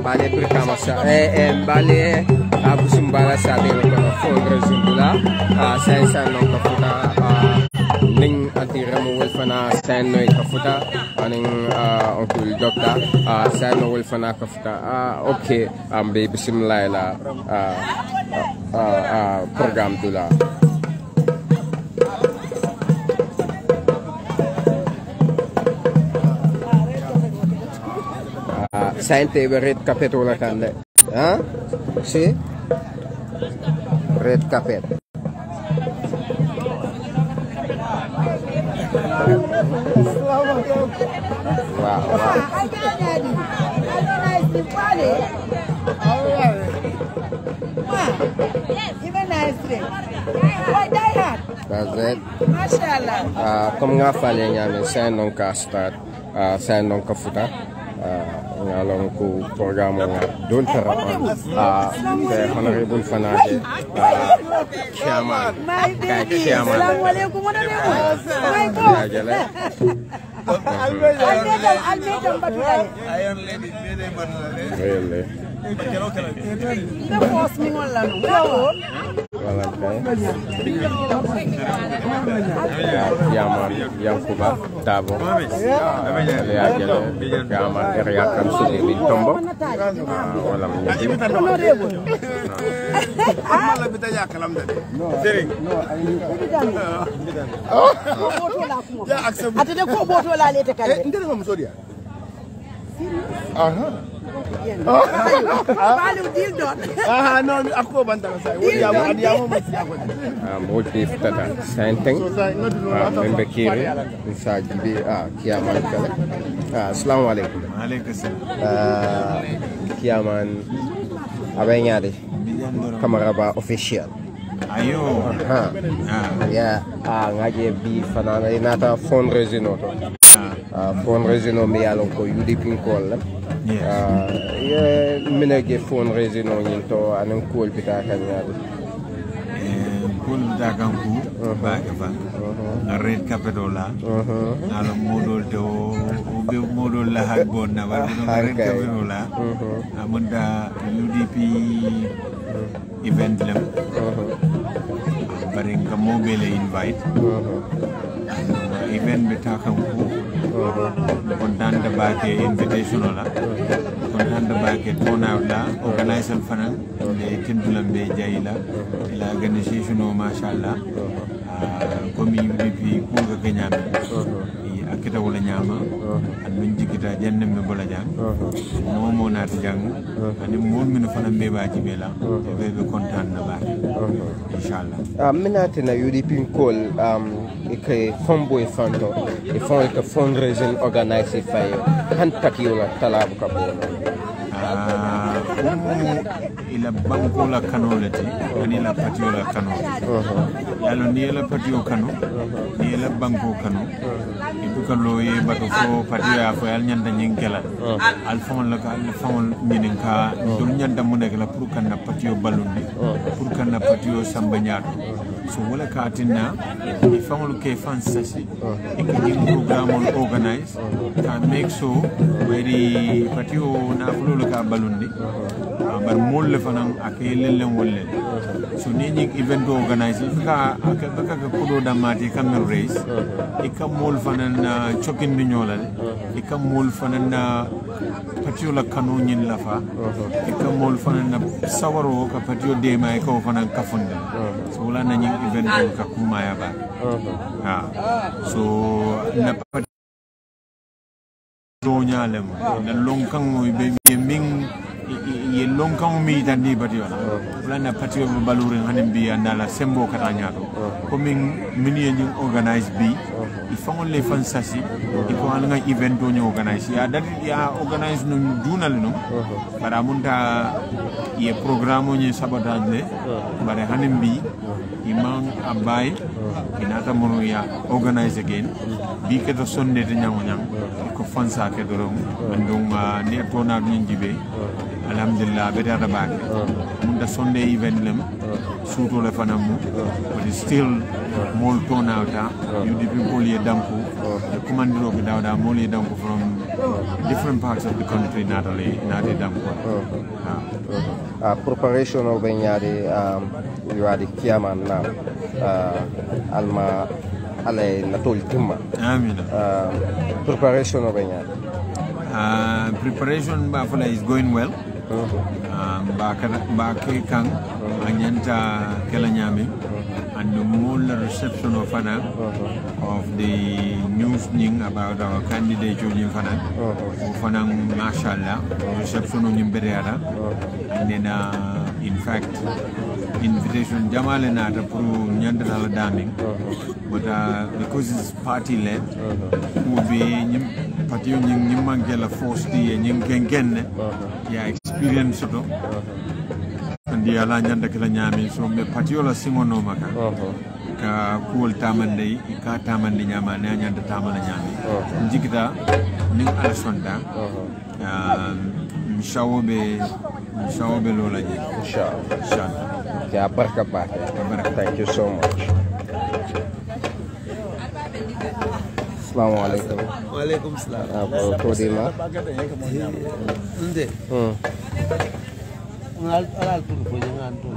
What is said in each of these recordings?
mbale brikama sa mbale abusumbala sa de ko fondre zundula sensa non ko futa ning atira mo wel fana sen no ko futa aning onkel doctor sen no wel fana ko futa okay be bismillah la program dula sente red capetola kande si red capet wow that's it comme nga fale ñame sen non ka start sen non ka futa ngalong ko programa nga dol tara the honorable fanaje chairman assalamu alaikum wa rahmatullahi really Yaman Yankuba Dabo Yaman area council in Tombo wala no ako bantang sa adiamo motif tata senteng membe kiri sa gibi kiaman kala assalamu alaikum kiaman abenyade kamaraba official ayo ya ngaje bi fanana inata fundraising noto fundraising mi yalon ko UDP call minage fundraising no nyinto anan kool bita kan yaade kool bita kan ku baake fa red capetola ala modol to be modol la hak bonna wala red capetola amunda UDP event lam bari nga mobile invite event bita kan ku kontaan da baake invitation la kontaan da baake turnout la organizer fanan be tindulam be jayila la organisation o mashallah komi UDP ko ga kenyame akita wala nyama an min jigita jannem be bola jang momo nat jang ani mon min fanan be baaji bela be kontaan da baake inshallah minati na UDP call ke fomboy fanto e fon ke fundraising organize fayo han takiola talabu kabona ila banko la kanolati ani la patio la kano yalo ni la patio kano ni la banko kano ibuka loye bato fo patio ya fo yal nyanda nyinkela al fon la ka al fon nyininka dul nyanda mu nek la pour kan na patio balundi pour kan na patio sambanyaato so wala ka tinna i fon ke fan sasi e ke program on organize ka make so very patio na fulo la ka balundi bar molle fanan akay len wolle so ni event organize ka ka kudo damati camel race e kam mol fanan chokin ni nyolal e kam mol fanan patio la kanonyin la fa e kam mol fanan sawaro ka patio de may ko fanan kafunde so wala na ñing event ka kuma ya ba so na do nyalem na longkang mo be ming ye longkang mi tandi patio la patio balurin hanim bi andala sembo katanya ko min mini ñu organize bi il faut on les fan sasi il faut nga event do ñu organize ya dadi ya organize no dunal no bara munta ye programme ñu sabotage le bare hanim bi imam abay inata mono ya organize again bi ke to sonde de ñango ñang ko fansa ke dorom andum ne tona ñu jibe alhamdulillah be dara baake munda sonde event lem suto le fanamu but still mol tona ta UDP poli danku the commandiro ke dawda moli danku from different parts of the country nati damko preparation of benyadi you are the chairman now alma ale natol timma amina preparation of benyadi preparation bafula is going well ba ke kan anyanta kala nyami and the more reception of the news about our candidate in Fana mashallah reception in Bereara and then in fact invitation Jamal and Ata Pro Nyandala Daming but because it's party led will be party Nimangela force the Nimgengen experience and the Alanyanda Kalanyami, so me patiola Simono Maka, ka cool tamande, ka tamandi Yamana and the Tamanayami, Jigda, Ning Alasonda, Shawobe Lola, thank you so much. Assalamu alaikum. Wa alaikum salam. Kodima. Nde. Alal tur ko jangan tur.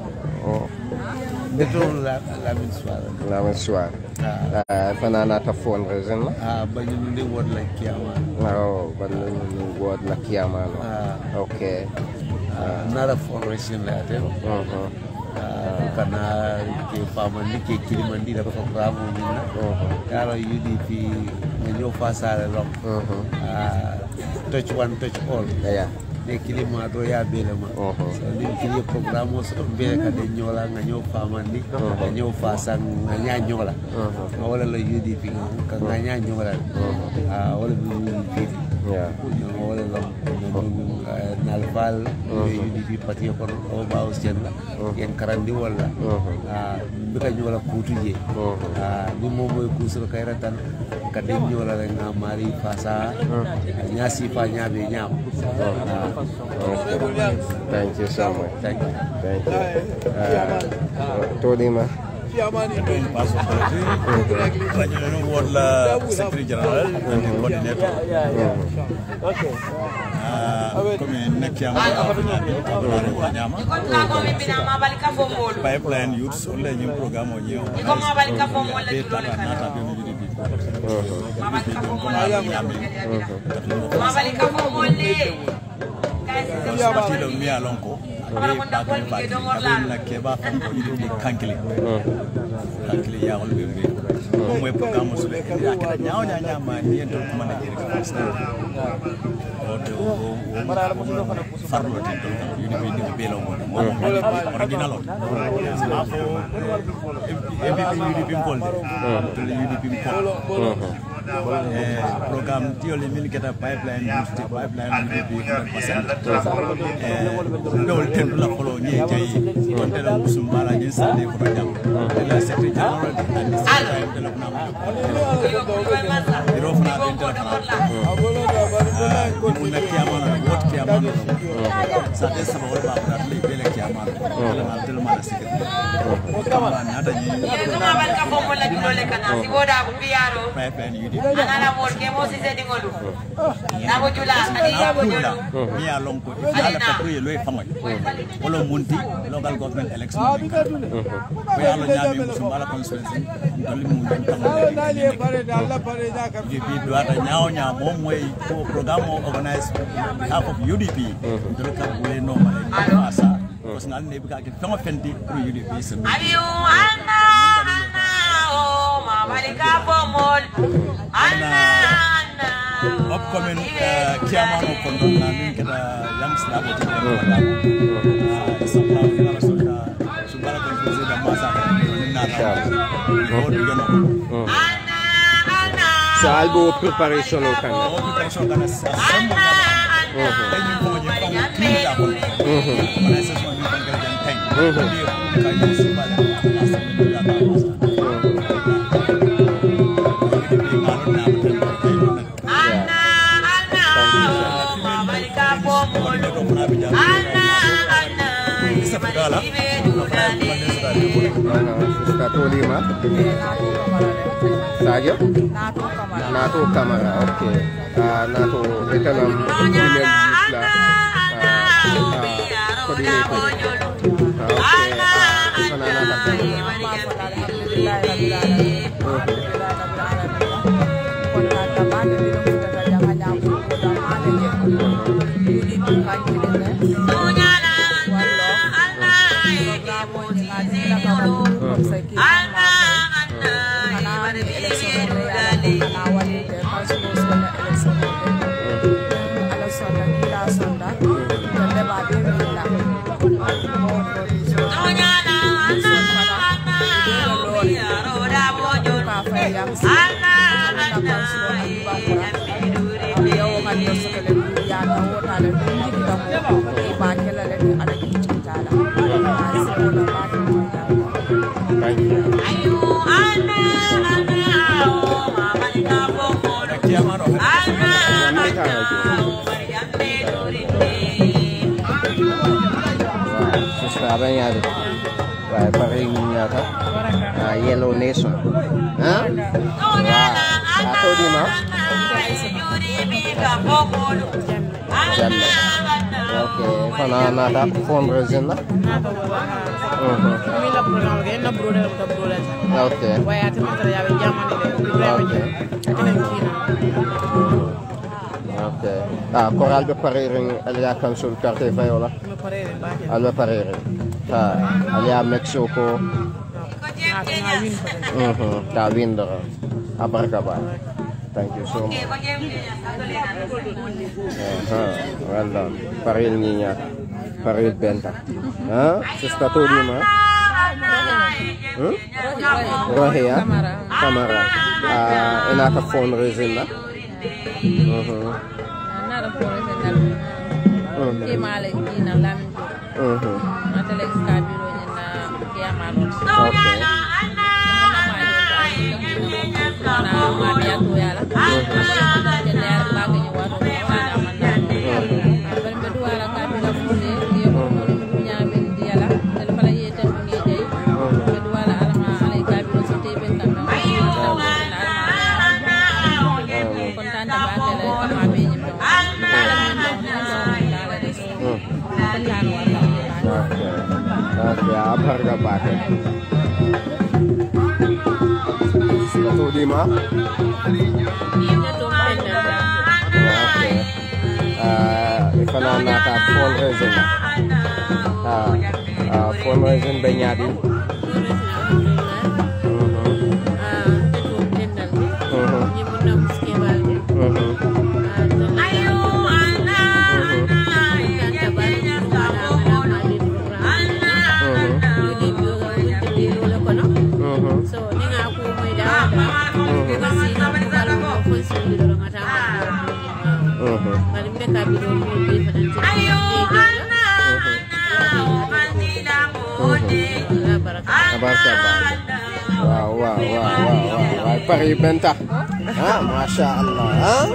Betul lamin suara. Lamin suara. Fanana ta phone reason la. Banyu ni word la kiama. Banyu word la kiama. Okay. Nara phone reason la te. Karena ke pamandi ke kirimandi da program ni na. Kalau UDP menyo pasar lok. Touch one touch all. Yeah. De kilima do ya belema so ni kili programo so be ka de nyola nga nyo famandi nga nyo fasang nga nya nyola wala la UDP ka nga nya nyola wala UDP wala la nalval UDP parti ko o ba osjen la yen karandi wala be ka nyola kutuje ni momoy kusur kayratan ka de nyola nga mari fasa nya sifa nya be nya Thank you so much. Thank you. Todima. Secretary General and Coordinator. Pipeline youths only new program on you. program tioli min keta pipeline UDP 100% dol ten la polo ni jey on de la musumbala ni sande ko jam la secretary general and the secretary development irofna ko na kiamana wot kiamana sa de sa wala ba le bele kiamana la tel mala secretary kama na da ni ko ma ban ka ko mo la dole kana si boda ko biaro pipeline UDP ana mo ke mo si sedi ngolu na ko jula ani ya ko julu mi ya lonko ala ta priye loy famoy wala munti local government election ko ya lo nyami musumbala constituency dal mu UDP doata nyaaw nya mom moy ko programme organize half of UDP dal ka boy no mala asa personal ne bi ka ke fama fendi pro UDP sen abiu ana o ma balika pomol ana upcoming kiamano kondon na min keda young slab ko wala isabla fina solda subara ko jose da masa na so albo preparation o kan preparation kana sa dañu ko ñu ko ki la ko wala sa so ñu ko ngel tan ka ñu ci bala Sister Tolima. Sadio? Nato Camara. Okay. Nato italam female youth la coordinator. Okay. Ifana nata. Apa yang ada? Paling nyata. Yellow Nation. Hah? Atau di mana? Jamnya. Oke, karena nada fundraising lah. Oke. Oke. Koral beparering alia kansul carte fayola. Alba parering. Alia Mexico. Ta winder. Abarkaba. Thank you so much. Well done. Paril niya. Paril benta. Sister Tolima. Rohia Camara. Enaka fundraising la. Nada fundraising la. Kimale kina lamin. Atalex kabiro na kiyamalo. Okay. Harga pakai. Satu lima. Ifana nata fundraising. Fundraising benyadi. Wow. Pari benta. Masya Allah.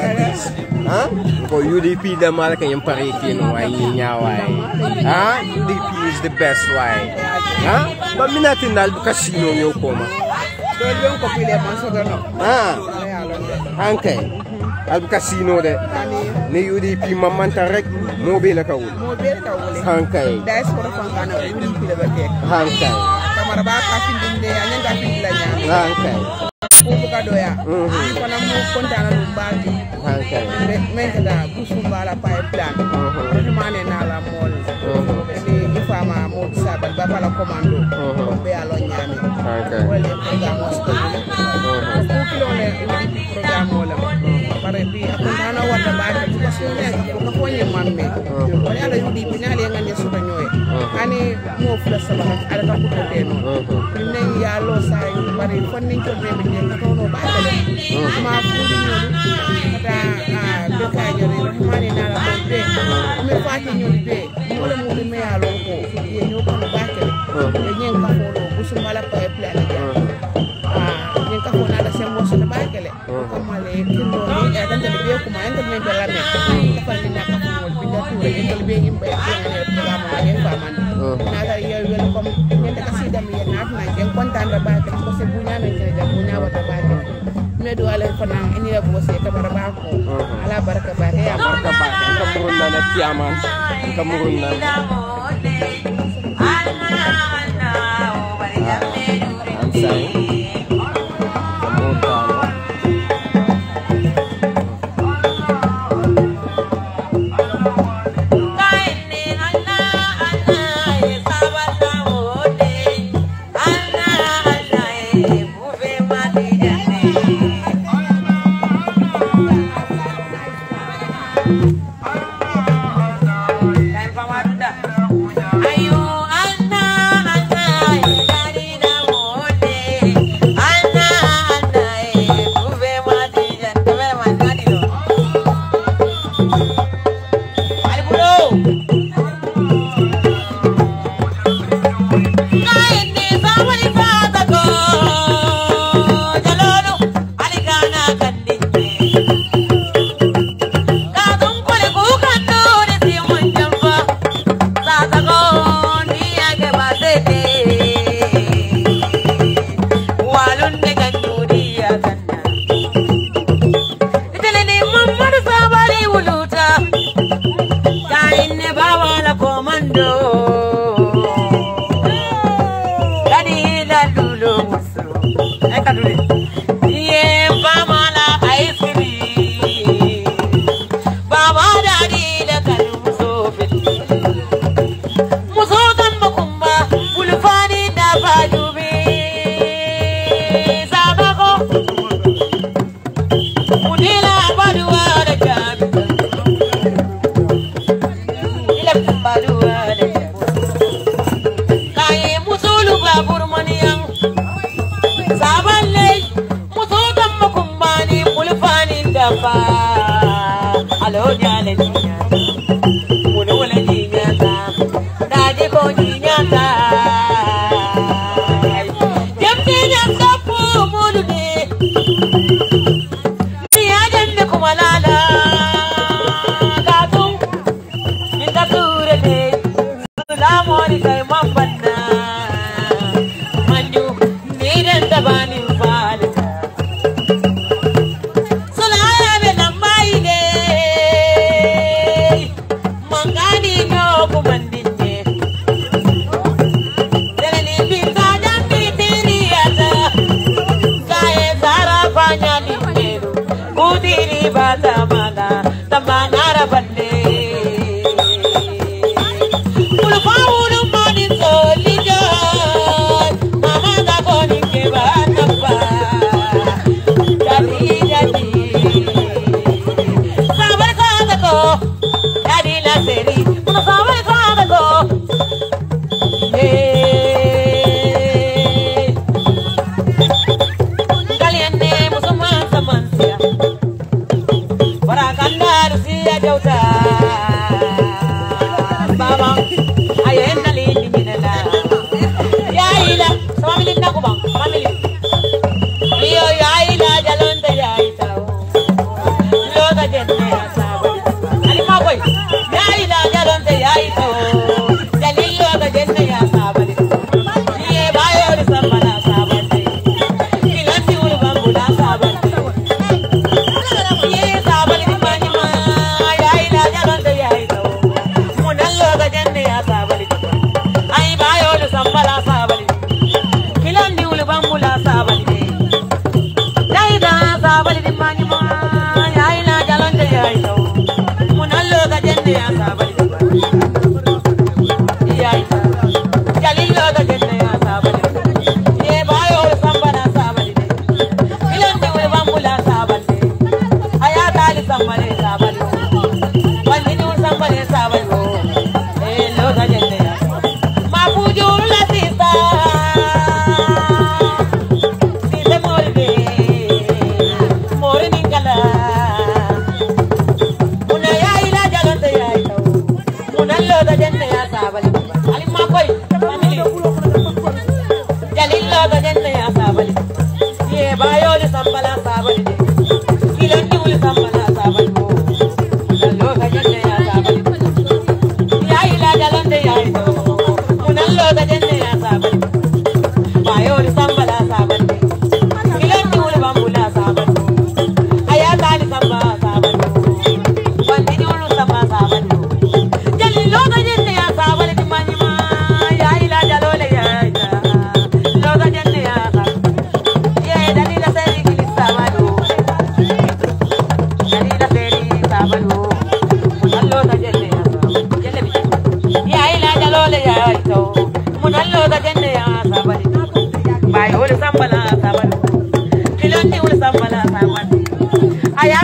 Ko UDP da malaka yung pari kino ay nyaway. UDP is the best way. Ba minatin dal casino yo koma. Dole yung ko pili maso dono. Hankay. Al casino de. Ni UDP mamanta rek mobile ka wul. Hankay. Diaspora fangana UDP da bake. Hankay. Kamara ba ka findinde anya ga findila nya. Hankay. Buka doya. Kana mo kontana lumbati. Hankay. Men kada busumbala pipeline. Mane na la mol. Ni ifama mo sabal ba pala komando. Be alo nyami. Hankay. Wala program hosto. Ko kilo le program wala. Pare bi akondana wata ba ko sone ko ko nyi mamme. Wala ala yudi binali ngani suka nyoy. Ani mo fula sabaka ala ka ko deno. Ni ya lo sai pare fonni ko be be ko no ba ko. Ma fuli nyolu. Kata be ka nyori mani na la be. Me fati nyoli be. Mo le mo me ya lo ko. Ye nyo ko ba ke. Ye nyen ka folo busumbala pa e plan ja. Nyen ka fona la sembo so ba ke le. Ko male kindo ni e dan de be ko ma en de me be la me. Ka fa ni na ka fo mo bi ya ture ngel be yimbe ngene program ngene faman na ga ya welcome ngene ka sida mi na na ngeen kontaan da baake ko se buña na ngene da buña wata baake me do ala fana eni la bo se ka bara ba ko ala baraka baake ya baraka baake kamurun na na tiaman kamurun na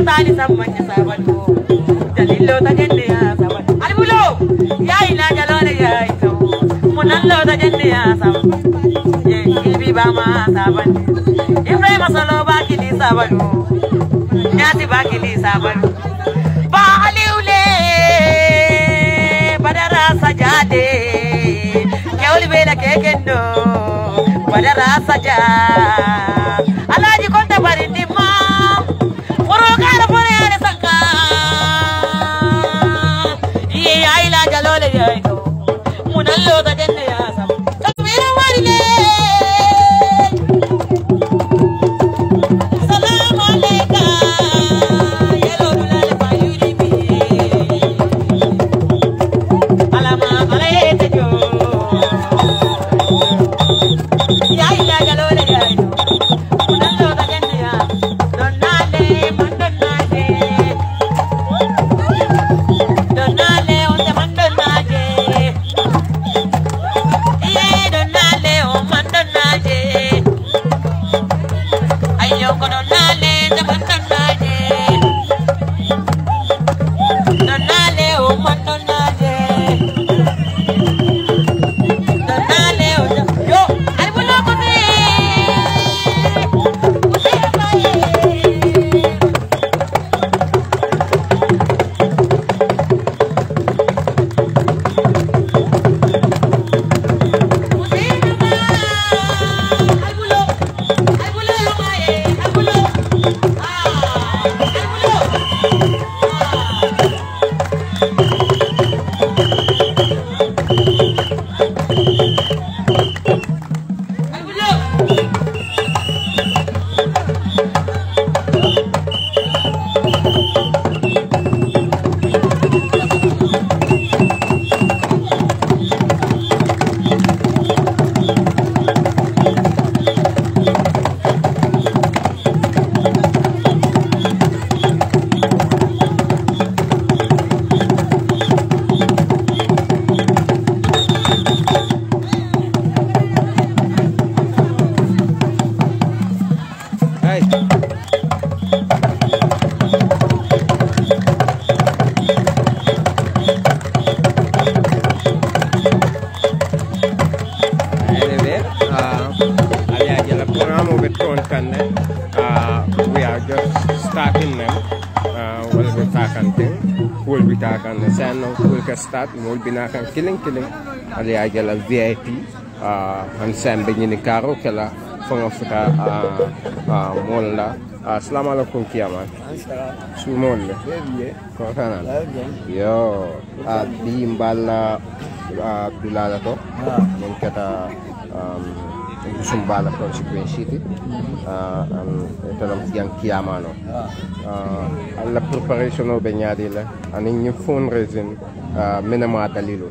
tali samanya sabatu jalilo tajende ya sabatu alibulo ya ina jalole ya ito munallo tajende ya sabatu ye ibi bama sabatu Ibrahim solo bakili sabatu nyati bakili sabatu ba aliule badara sajade kewli bela kekendo badara saja alaji konta barindi ma foro kala foro yale saka ye aila jalole yaito munallo da denne ya sam tasmira walile salam alayka yelo dulale fayudi bi alama alayte jo ya ila jalole yaito munallo da denne ya donale mandonale donale onde mandonale ye donale o mandonale ayo ko donale de mandonale donale o mandonale donale o yo ay bulo ko ni we are just starting them. We'll be talking the sand will start, we'll be knocking killing. Ali ajala VIP and Sam Benini Karo Kela from Africa Molla. Assalamu alaikum Kiaman. Sumolle. Yo, di Mbala Bilala to. Monkata Sumbala constituency italam yang Kiamano. Alla preparation of Benyadila and in your fundraising Minamata Lilo.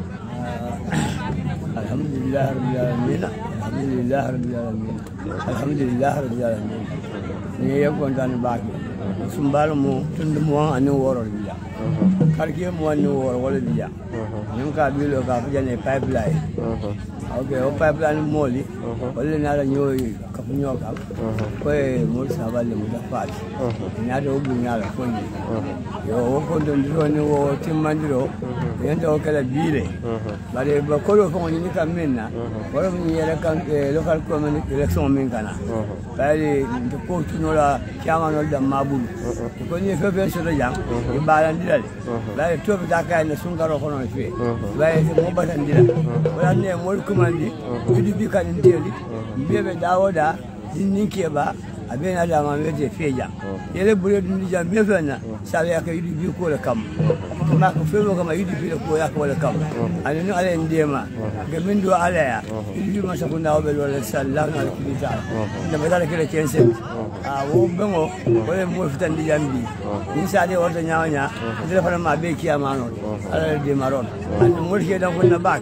Alhamdulillah Rabbil Alamin. Alhamdulillah Rabbil Alamin. Alhamdulillah Rabbil Alamin. Ni ya kontan baki. Sumbala mo tundu mo anu woro dia. Karki mo anu woro wala dia. Nyum ka bilo ka fujane pipeline. Okay, o pipeline moli. Wala na la nyoy ka punyo ka. Ko mo sabale mo da pat. Nya do bu nya la konyi. Yo ko don do ni wo timmandiro. Yenta o kala bile. Bare ba ko lo ko ni ka menna. Wala ni yela kan local community election men kana. Bare ko tunola chama no da mabul. Ko ni fe be so da jam. Ibalan dilale. Bare to be da ka na sungaro ko no fe. Bare mo batan dilale. Wala ne mo kumandi. Yudi bi kan ndeli. Mbebe dawoda dinninke ba. Abin ada mamete feja yele bure dun jam mefana sale ya yudi bi ko la kam ma ko fego kama yudi bi ko ya ko la kam ani no ale ndema gamindo ala ya yudi ma sakunda obe wala sallallahu alaihi wasallam da badala kele kense wo bengo wala mo fitan di jambi insade wata nyawanya dile fana ma be kiyama no ala de maron ani mo ke dan kunna bak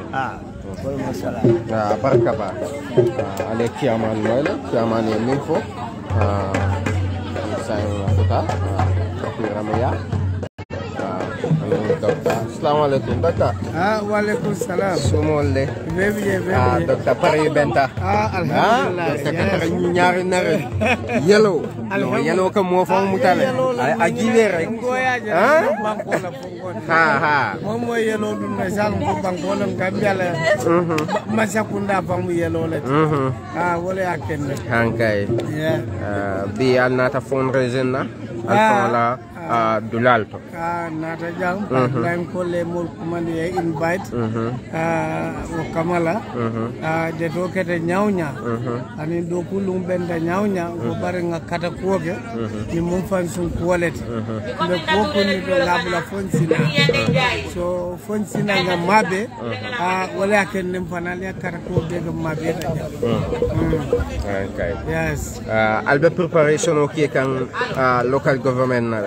barka ale kiaman noyle kiaman yeminfo sayang kita ramaya docteur assalamualaikum docteur waaleykum salam sumolde bebe docteur pare benta alhamdulillah docteur ñaari nare yellow no yellow ko mo fa mu tale a jibe rek ha moom mooy yellow dum na sal ko banko lam gambia ma sakunda fam yellow la wala yakenne hankay bi alnata fundraising na alfala dulalto nata jam dan ko le mol kumande invite o kamala de do kete nyawnya ani do kulum benda nyawnya ko bare ngakata koge ni mum fan sun quality le ko ni do labla fonsina so fonsina nga mabe wala ken nim fanal ya kata ko be ga mabe ta okay yes albe preparation o ki kan local government na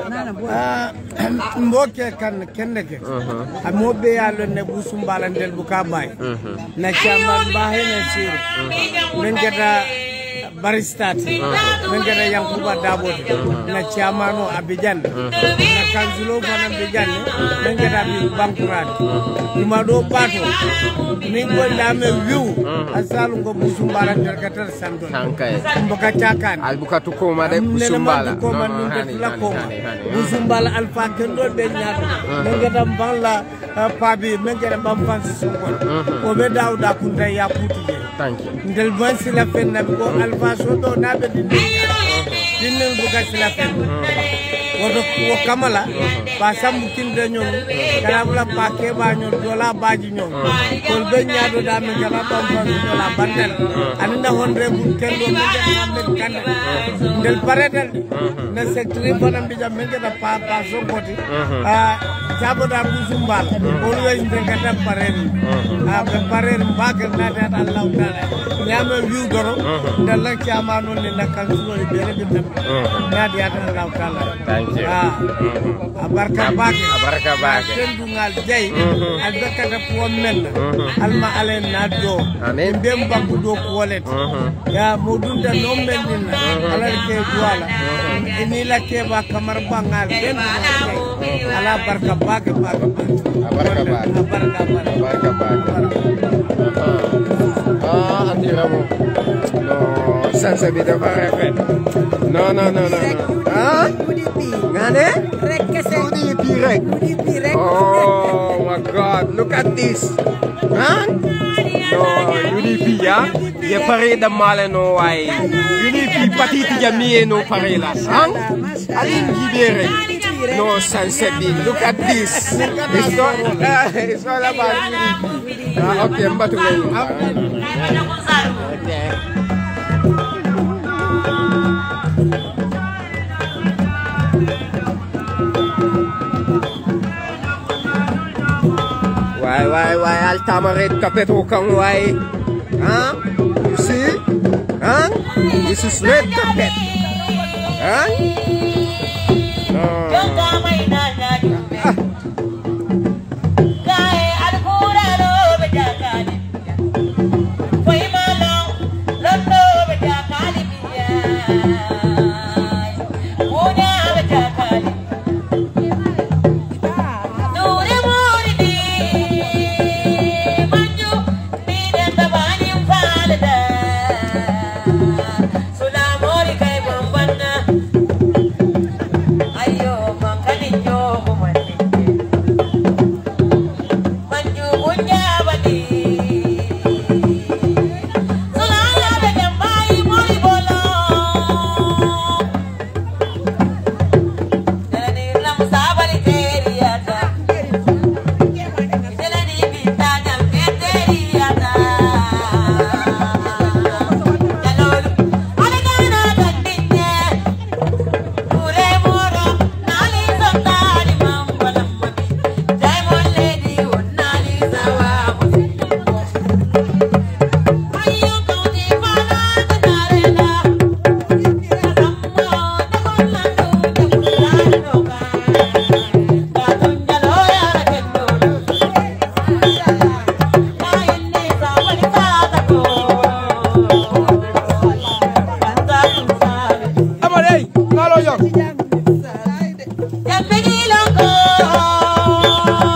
mboke kan kenneke amobe ya lo ne busumbala ndel buka bay na chairman bahe na sir mengeta baristati mengeta yankuba dabo na chairman o Abidjan na kanzulo fana Abidjan mengeta bi bankurat duma do pato ni ko lame wiu asalu ngo busumbala ndel katar sandon hankay mboka chakan albuka to ko ma de busumbala busumbala alfa kendo be nyaado mengeta balla pabi mengeta bam fansi sunko o be dawda kunta ya puti thank you ndel vansi la fenna ko alfa soto nabe dinel buka sila fenna wodo ko kamala ba sambu kinde nyon kala bula pa ke ba nyon dola baji nyon ko be nyaado da me kala bam fansi dola bandel anna honre bu kendo me Ahmed Kane ndel paredel na secretary bonam bi jam mengeta pa so koti saboda busumbal always ndekata paredi be parer mbagal na ta Allah taala nyama wiu doro ndalla chamano ni nakal sulo bere bi na dia ta Allah taala thank you abarka bake tendungal jey albekata po men alma alen na do amen mbem bangu do ko wolet ya modunda no men din ala ke duala ni la ke ba kamar bangal den ala barka bake Andiramo no sansa bi dafa rafet no ngane rek kese UDP rek oh my god look at this no UDP ya ye pare da male no way UDP patiti jamie no pare la alin gibere no sunset look at this it's all about UDP okay mbatu why Altamaret Kapetro kang why you see this is red carpet Bienvenido.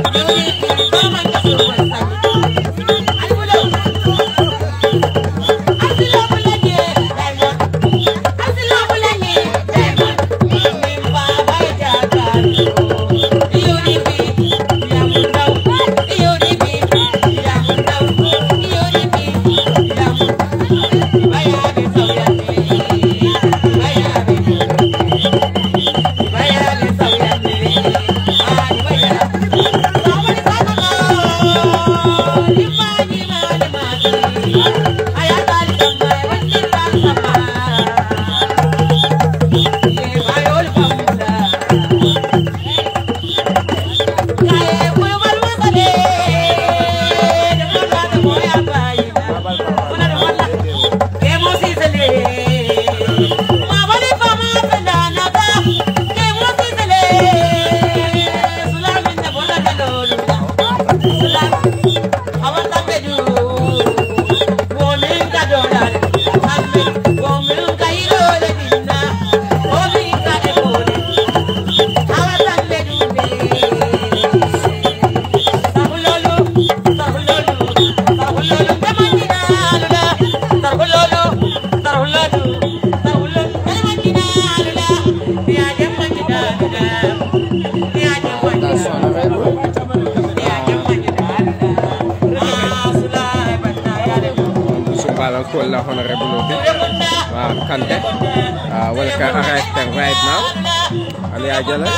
Kola honorable Kante welcome arrived right now Ali Ajala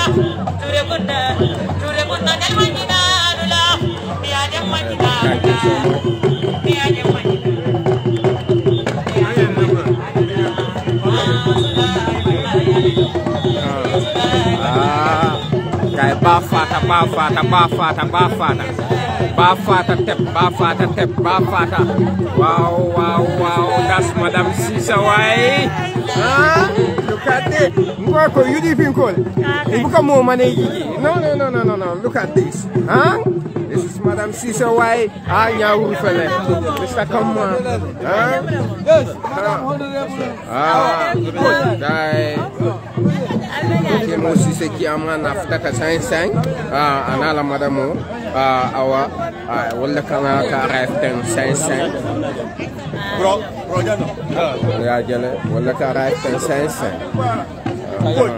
thank you so much kay Bafata tep wow that's Madam Sisa why look at it Ngoko UDP Nkol Ibuka mo manegi no look at this this is Madam Sisa why nyawu fele Mr. Come okay mo Sisa ki amana after sign anala madamo awa wala kana ka raften sen bro jano ya jale wala ka raften sen good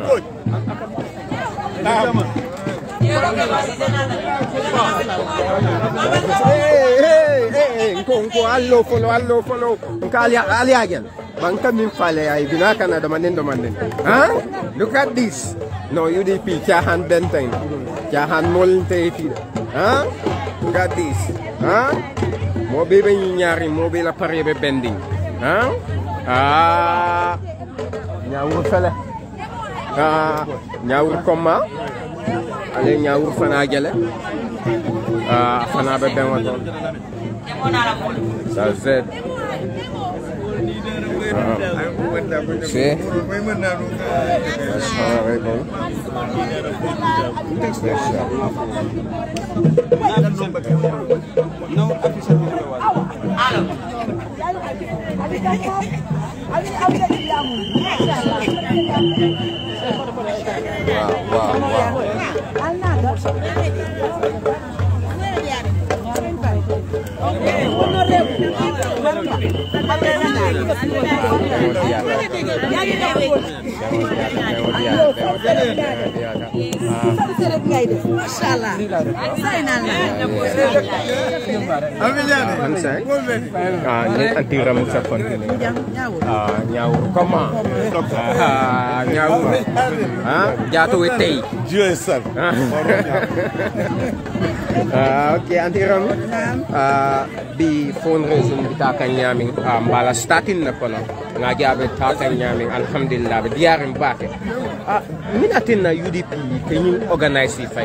hey nko allo follow nkali ali agel banka min fale ay binaka na damanen look at this no UDP chahan benten chahan molte fi look at this mo bebe nyari mo be la pare be bending nyawur fele nyawur koma ale nyawur fana gele fana be ben wato ça c'est see wow okay, antiram bi fundraising kita kanyaming bala statin na kono ngajabe ta kanyaming alhamdulillah be diarim bake minatin na UDP kenyin organize fay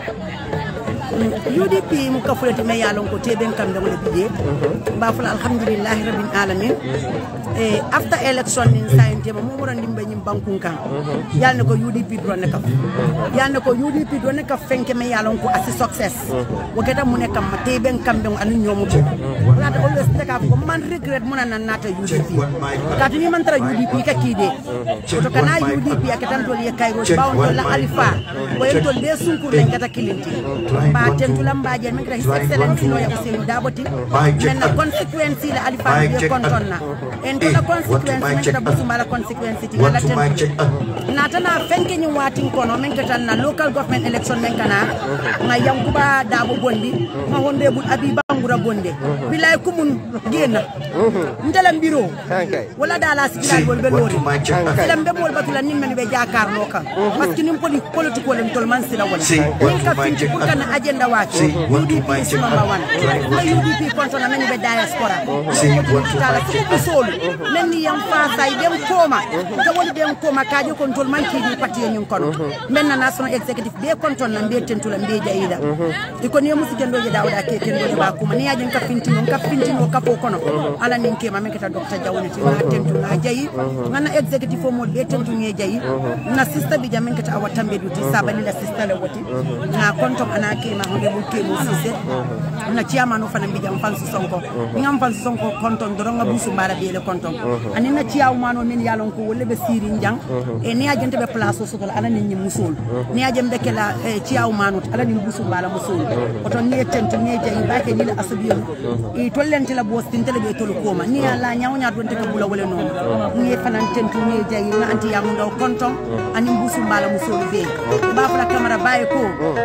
UDP mu ka fulati me yalon ko teben kam da wala biye ba fula alhamdulillah rabbil alamin after election in science ba mo moran dimbe nyim bankun kan yalne ko UDP do ne ka yalne ko UDP do ne ka fenke me yalon ko asi success wo keta mu ne kam teben kam be anu nyomu ko nata always take up man regret muna nan nata UDP katu ni man tara UDP ka kide to kana UDP akatan to le kayro bawo to la alifa boy to le sunkur len kata kilinti ba tentula mbaje min kata his excellency no ya Ousainou Darboe men na consequence la alifa be kontonna en to la consequence men kata busuma la consequence ti ngala ten nata na fenke ni watin kono men kata na local government election men kana nga Yankuba Darboe bondi ma wonde bu Abiba Ngura bonde bilay kumun gena ndela mbiro wala dala sigila bol be lori sila mbe bol batula nimme be jakar loka parce que nim poli politiko len tol man sila wala nin ka finti pour kana agenda wati UDP is number 1 ma UDP kontona men be diaspora tala ko solo men ni yam fa say dem koma to woni dem koma kaje kontol man ki di parti ñun kono men na national executive be kontona mbe tentula mbe jayida iko ni musi kendo je dawda ke kendo ba kuma ni ajin ka finti no ka kono ala nin ke ma men kata docteur jawni ti na tentu na jayi ngana executive mo be tentu nge jayi na sister bi jamen kata awatambe duti sabali la sister le woti na konto ana ke ma honde bu ke mo sise na chairman of na bi jam fansu sonko ngam fansu sonko konto doronga busu mara be le konto ani na chairman o men yalon ko wolle be siri njang e ni ajente be place so ala nin musul ni ajem be kala chairman ala nin busu bala musul oto ni tentu nge jayi ba ke ni la asabiyo e tollente la bostin tele be tolu koma ni ala nyawnya don te ko bula wala non ni fanan tentu ni jayi na anti yamu ndaw konton ani mbusu mbala musolu be ba fala camera baye ko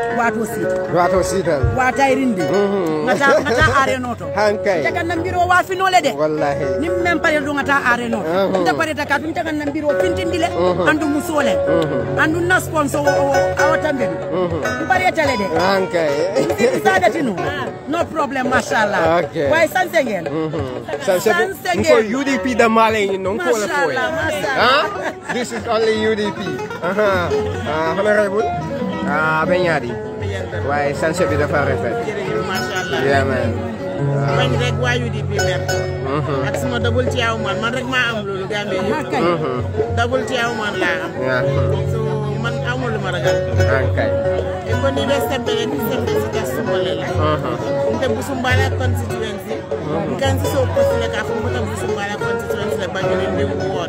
wato sita wata irindi ngata are noto hankay jaga na mbiro wa finole de wallahi ni mem pare do ngata are noto nda pare ta ka tun jaga na mbiro fintindile andu musole andu na sponsor awatambe pare tele de hankay sada tinu no problem mashallah okay why sansengel for UDP the Malay non ko la foy this is only UDP honorable benyadi why sanse bi dafa rafet mashallah yeah man bañ rek wa UDP mer ak sama double tiaw man rek ma am lolu gambe double tiaw man la am so man amul ma ragal okay e ko ni be sembe ci kasumale la nte busumbala constituency kan ci so ko le ka fu mutam busumbala constituency la bañu ni won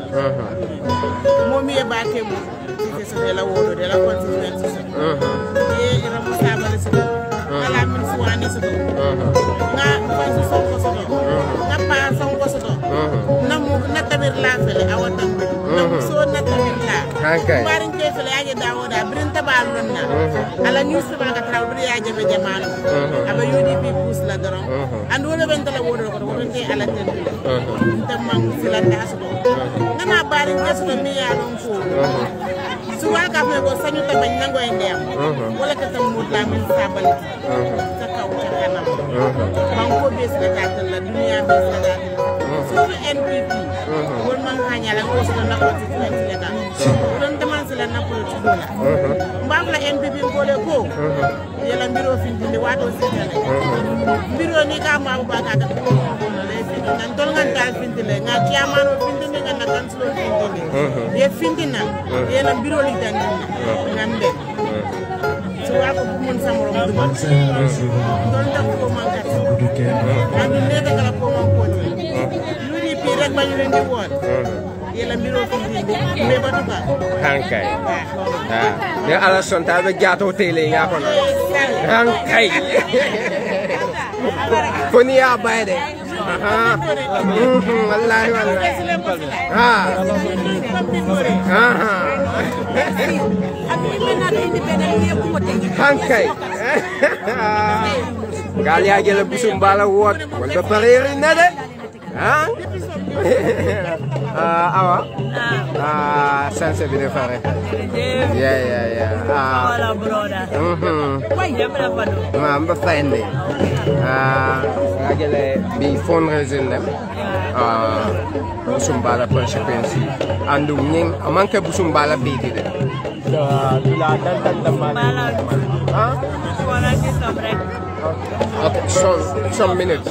momi e ba ke mu ci so de la wodo de la constituency e responsable ci ala min suwani so nga fa so ko nga pa so ko so namu natamir la fele awatam namu so natamir la okay barin ke fele aje dawoda birin tabal nonna ala news ba ka taw bi aje be jamanu aba UDP bus la doron and wala ben tala wodo ko wonte ala ten tam man sila taso ngana barin ke so mi ya don ko suwa ka fe ko sañu tabañ nango e ndem wala ka tam mut la min sabal ta kaw ta kanam man ko bes la ta la dunia bes la ta so NPP wol man hanya la ko so na ko ci la ta don deman sila na ko ci dola mbam la NPP ko le ko yela mbiro findi wato sitale mbiro ni ka ma ba ka ta ko le findi nan tol ngan ta findi le nga kiamano findi ni ngan kan slo findi ye findi na yela mbiro li tan ngambe so wa ko bu mun samoro du man don ta ko man ka andu ne da kala ko man ko UDP rek ba ñu leen di won yela mbiro findi me ba ka hankay ya ala sonta be jato tele nga ko hankay koni ya bayde wallahi hankay gali aja le busumbala wot wala pareri na de awa sanse bi de fare yeah wala broda ma mba fende agele bi fundraising dem busumbala consequence andu ngeng amanke busumbala bi de la dan mala wala ci sobre okay some minutes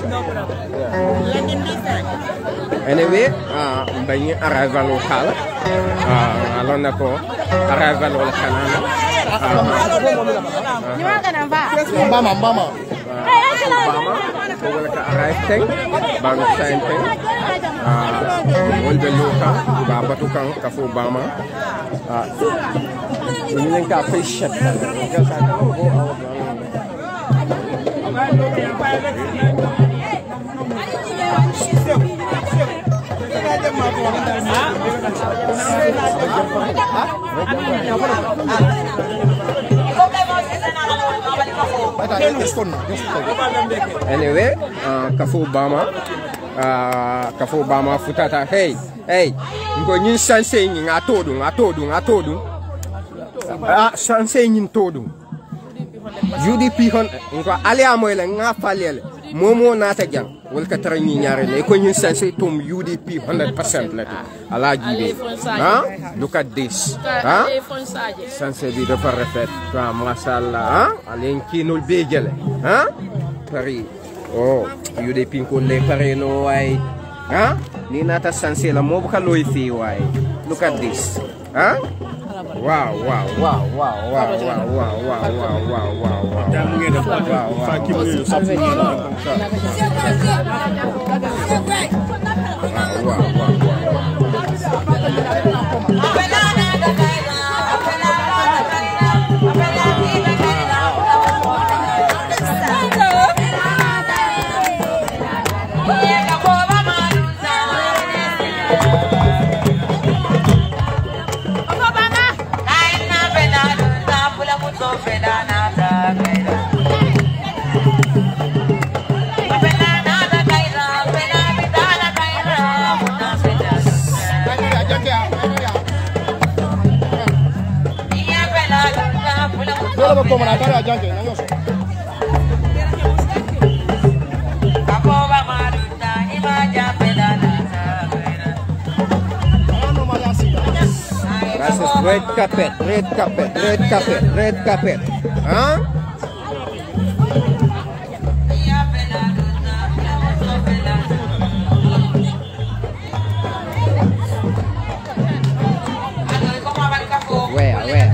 anyway banyi arrival lokal alon nako arrival lokal so wala ka arrive teng bang sign teng wol be loka ba batu kan ka fo bama ini ka fa shat ka sa ka go anyway Kafo Bama futata hey ngo nyin sanse nyin atodu sanse nyin todu UDP hon ngo ale amoyle nga falele momo nata jang wal ka tara ñi ñaare le ko nyin sanse tum UDP 100% la ala jibe look at this sanse bi dafa rafet wa mashallah alen kinul bejele pari UDP ko le pare no way ni nata sanse la mo ka loy fi way look at this wow Red carpet. Where?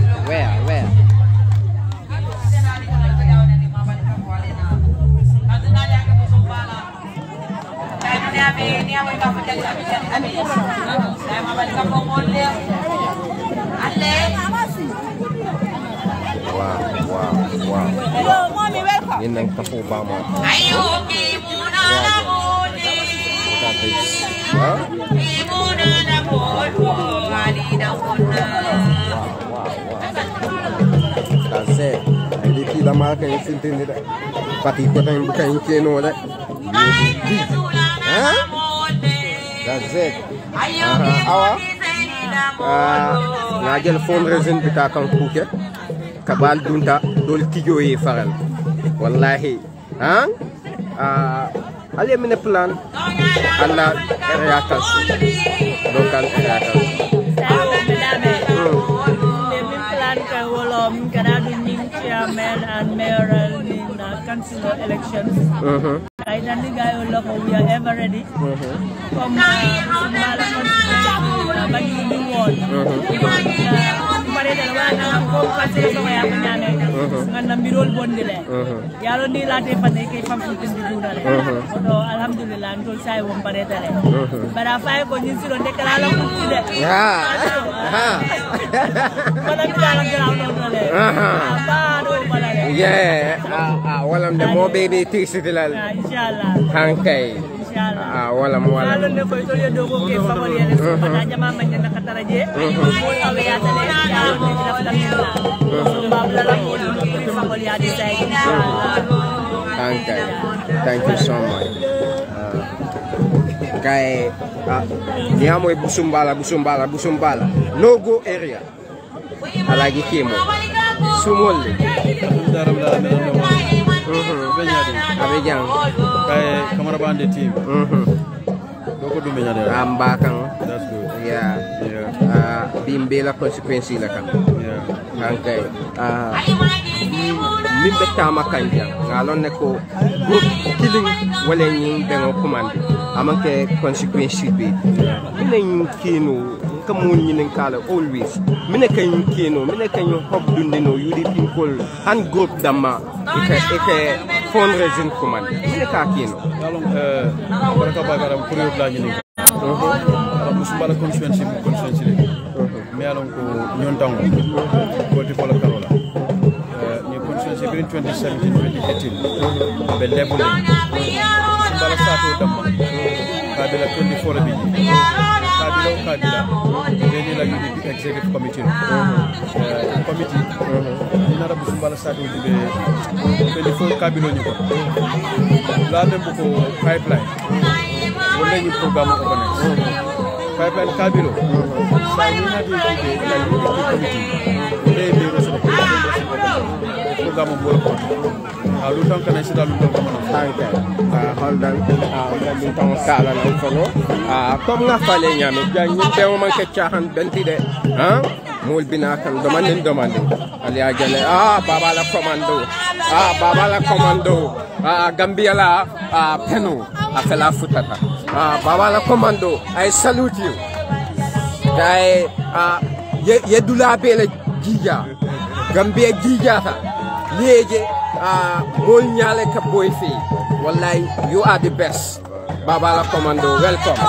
Wow. Ini yang Kafo Bama. That's it. Ini tidak marka yang sintin ini. Pati kota yang bukan yang keno dah. That's it. Ngajal fundraising kita akan kuke. Kabal dunta dol tijo yi faral. Wallahi. Ali mine plan alla reatas. Local reatas. Chairman and mayoral in council elections. I don't think I will know we are ever ready. From bagi new ward. Kemarin dalam kompasi saya menyane. Dengan birol bondile. Yalo ni latih pada ke pamputin di dunia. So alhamdulillah untuk saya memperoleh tadi. Pada saya kondisi ronde kerana putih deh. Pada kerana kerana ronde. Yeah, walam de mo baby tisi dilal. Inshallah. Hangkai. Inshallah. Walam. Kalau ne ko to yo dogo ke family ele so pada jama manya nakataraje. Mo awe ya tale ya ni daftar. Babla la mo ni family ade sai. Hangkai. Thank you so much. Kay ni amo busumbala. Logo area. Alagi kimo. Sumole. Abidjan. Kayak kamera bande team. Doko dumbe nyade. Ambakang. That's good. Yeah. Bimbela konsekuensi la kan. Yeah. Angkai. Mimbe tama kanja. Ngalon ne ko group killing wala nying bengo command. Amanke konsekuensi be. Inen kino kamun nyinen kala always. Mine kano hop dundino UDP kol han group dama. Ike fundraising kuman ni ka kino yalon baraka bagaram pour yo lañu ni musbala constituency me yalon ko ñon tango ko ti pola karola ni constituency green 2017 2018 be lebul musbala sato damma kabila 24 bi kabila beni la UDP executive committee committee dina rabu musbala sato be 24 kabilo ni ko la dem ko pipeline wala ni programme organise pipeline kabilo sa ni na di la UDP committee le be reso programme bo ko alu tan kana sida lu ko mana tanke holdan ngam tan sala na fono comme nga fale nyame janni be mo man ke chahan benti de mul bina kan demande ali ajale baba la commando Gambia la peno afela futata baba la commando I salute you dai yedula bele jija Gambia jija ta leje bol nyale ka boy fi wallahi you are the best baba la commando welcome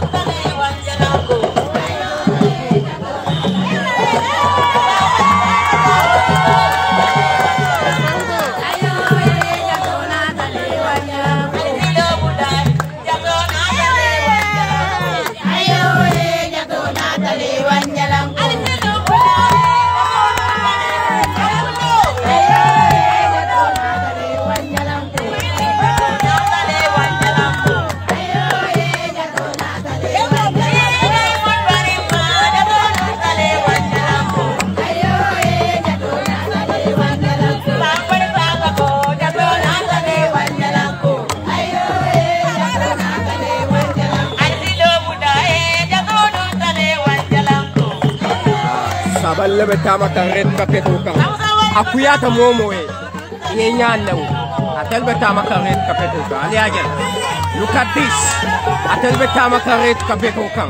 balle betama kan red kapeto kan akuyata momoe yenya law atel betama kan red kapeto kan ali ajel look at this atel betama kan red kapeto kan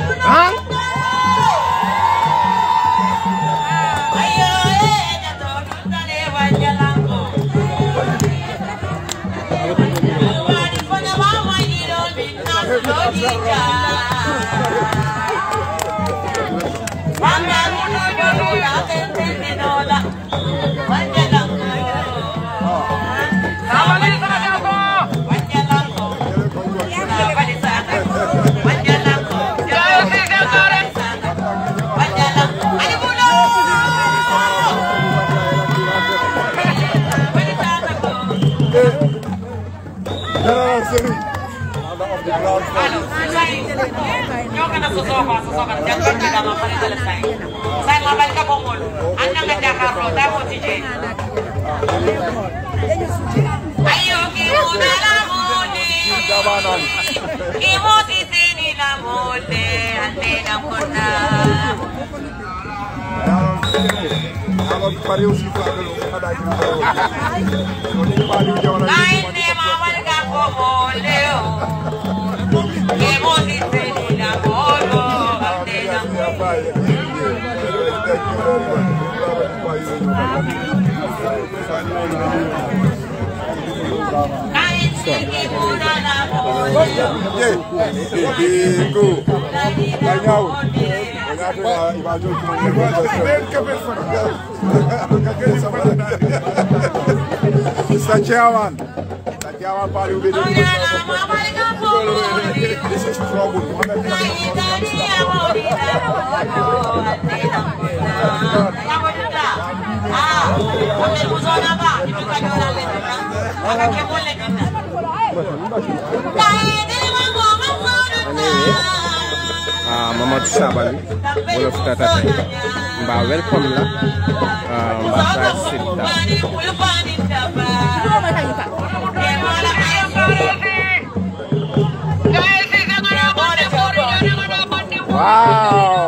Mr. Chairman, party will be doing this is trouble. Mamadou Sabali wolof tata tay mba welcome la mba sa sita wow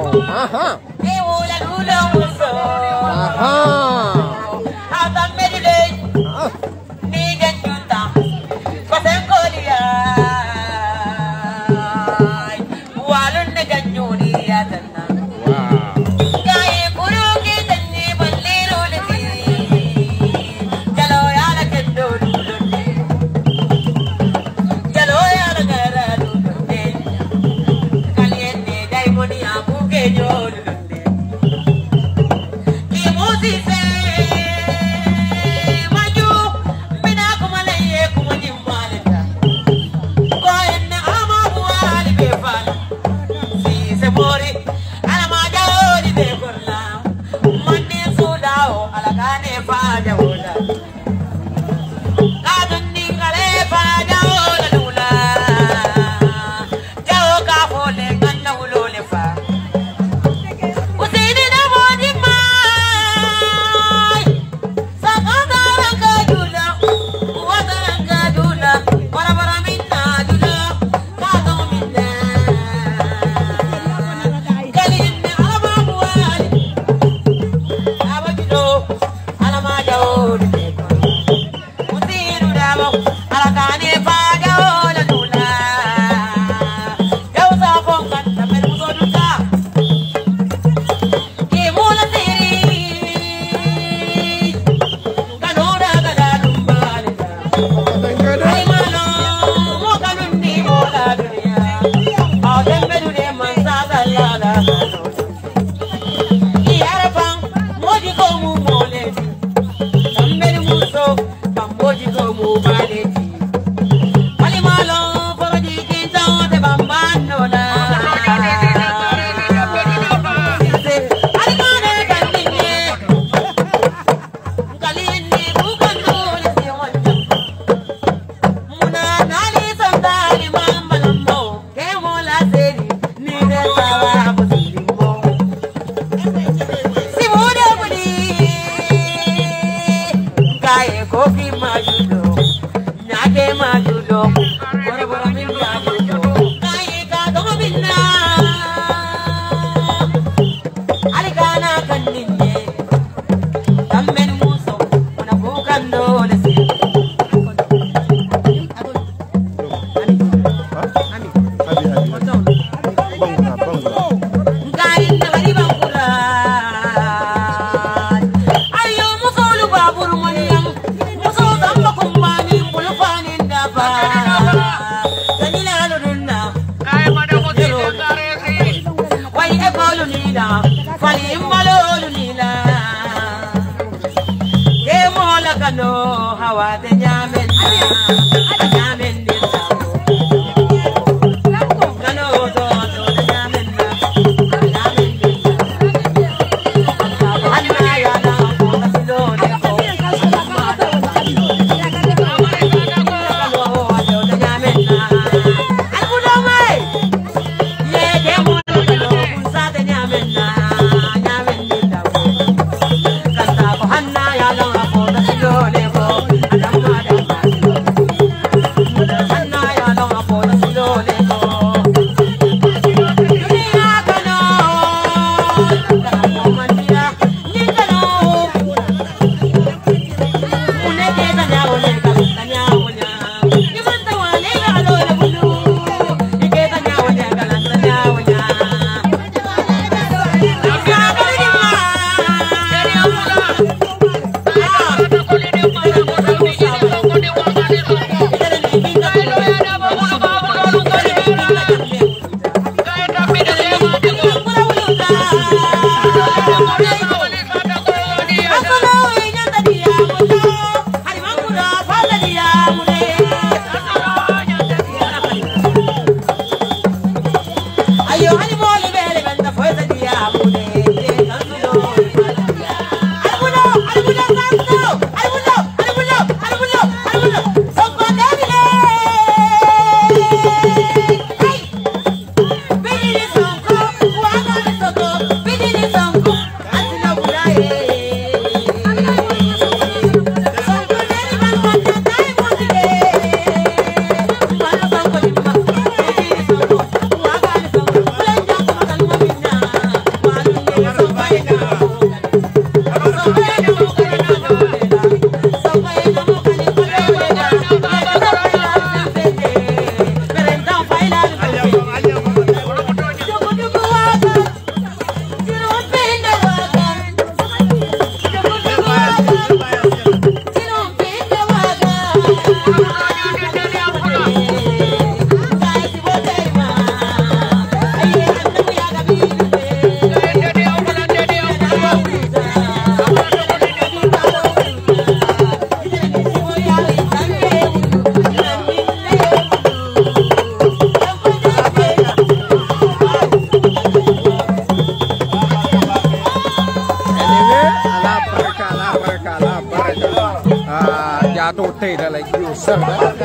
Data like you sir.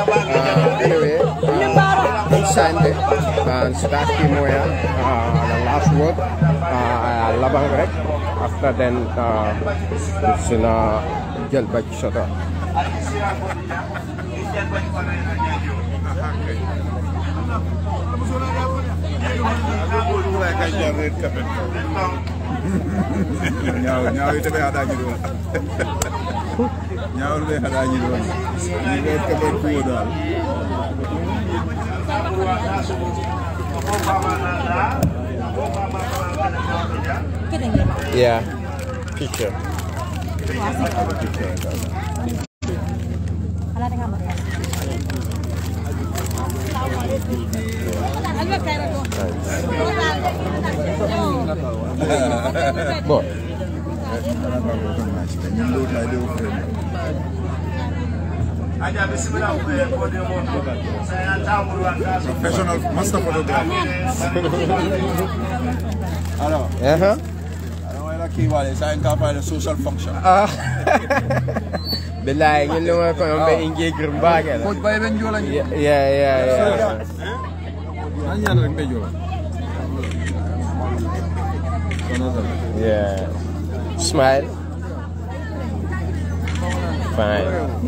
Anyway, Sunday and Saturday Moya, the last word, Labang Rek. After then, it's in a gel back shutter. Now itu ada gitu. ñaawul be xala ñi doon ñi be kebe ko dal Yeah, picture. Bon. Professional master photographer. Alors, ça incorpore the social function. Belai ngin lu ko be engage rumbaga. Ko bay ben jola ni. Yeah. Nanya rek be jola. Yeah. Smile. Fine.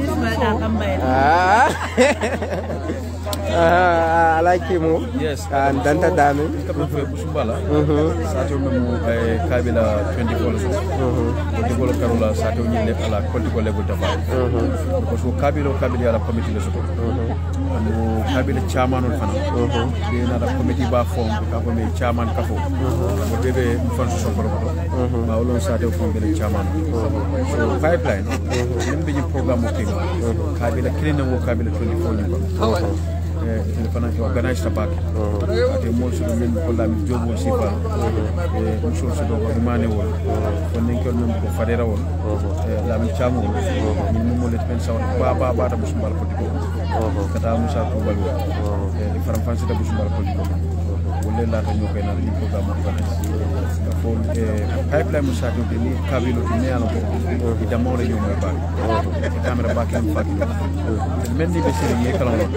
I like him. Yes. And Danta Dami. Kamu fue Busumbala. Sato memu kabila 24 so. Ko ko karola sato ni le ala ko ko level tafa. Ko so kabila ala committee le so. Anu kabila chairman on fana. Be na da committee ba form ka ko me chairman ka fo. Ko bebe fon so ko ko. Ba olon sato fo be chairman. So pipeline. Nimbe ji programme ko. Kabila kilina wo kabila 24 ni ko. Il fana ko organize tabak ate mo so men ko la mi jobo sifa ko so do ko mane wol ko nen ko non ko fadera wol la mi chamu min mo le pen saw ba ta busumbal ko diko kata musa ko balwa e faram fansi ta busumbal ko diko wolle la ta ñokay na ni programme organize ko pipeline musa ko ni kabilo ni ala ko di damore ñu moy ba camera ba ken fakilo men ni be sere ni kala won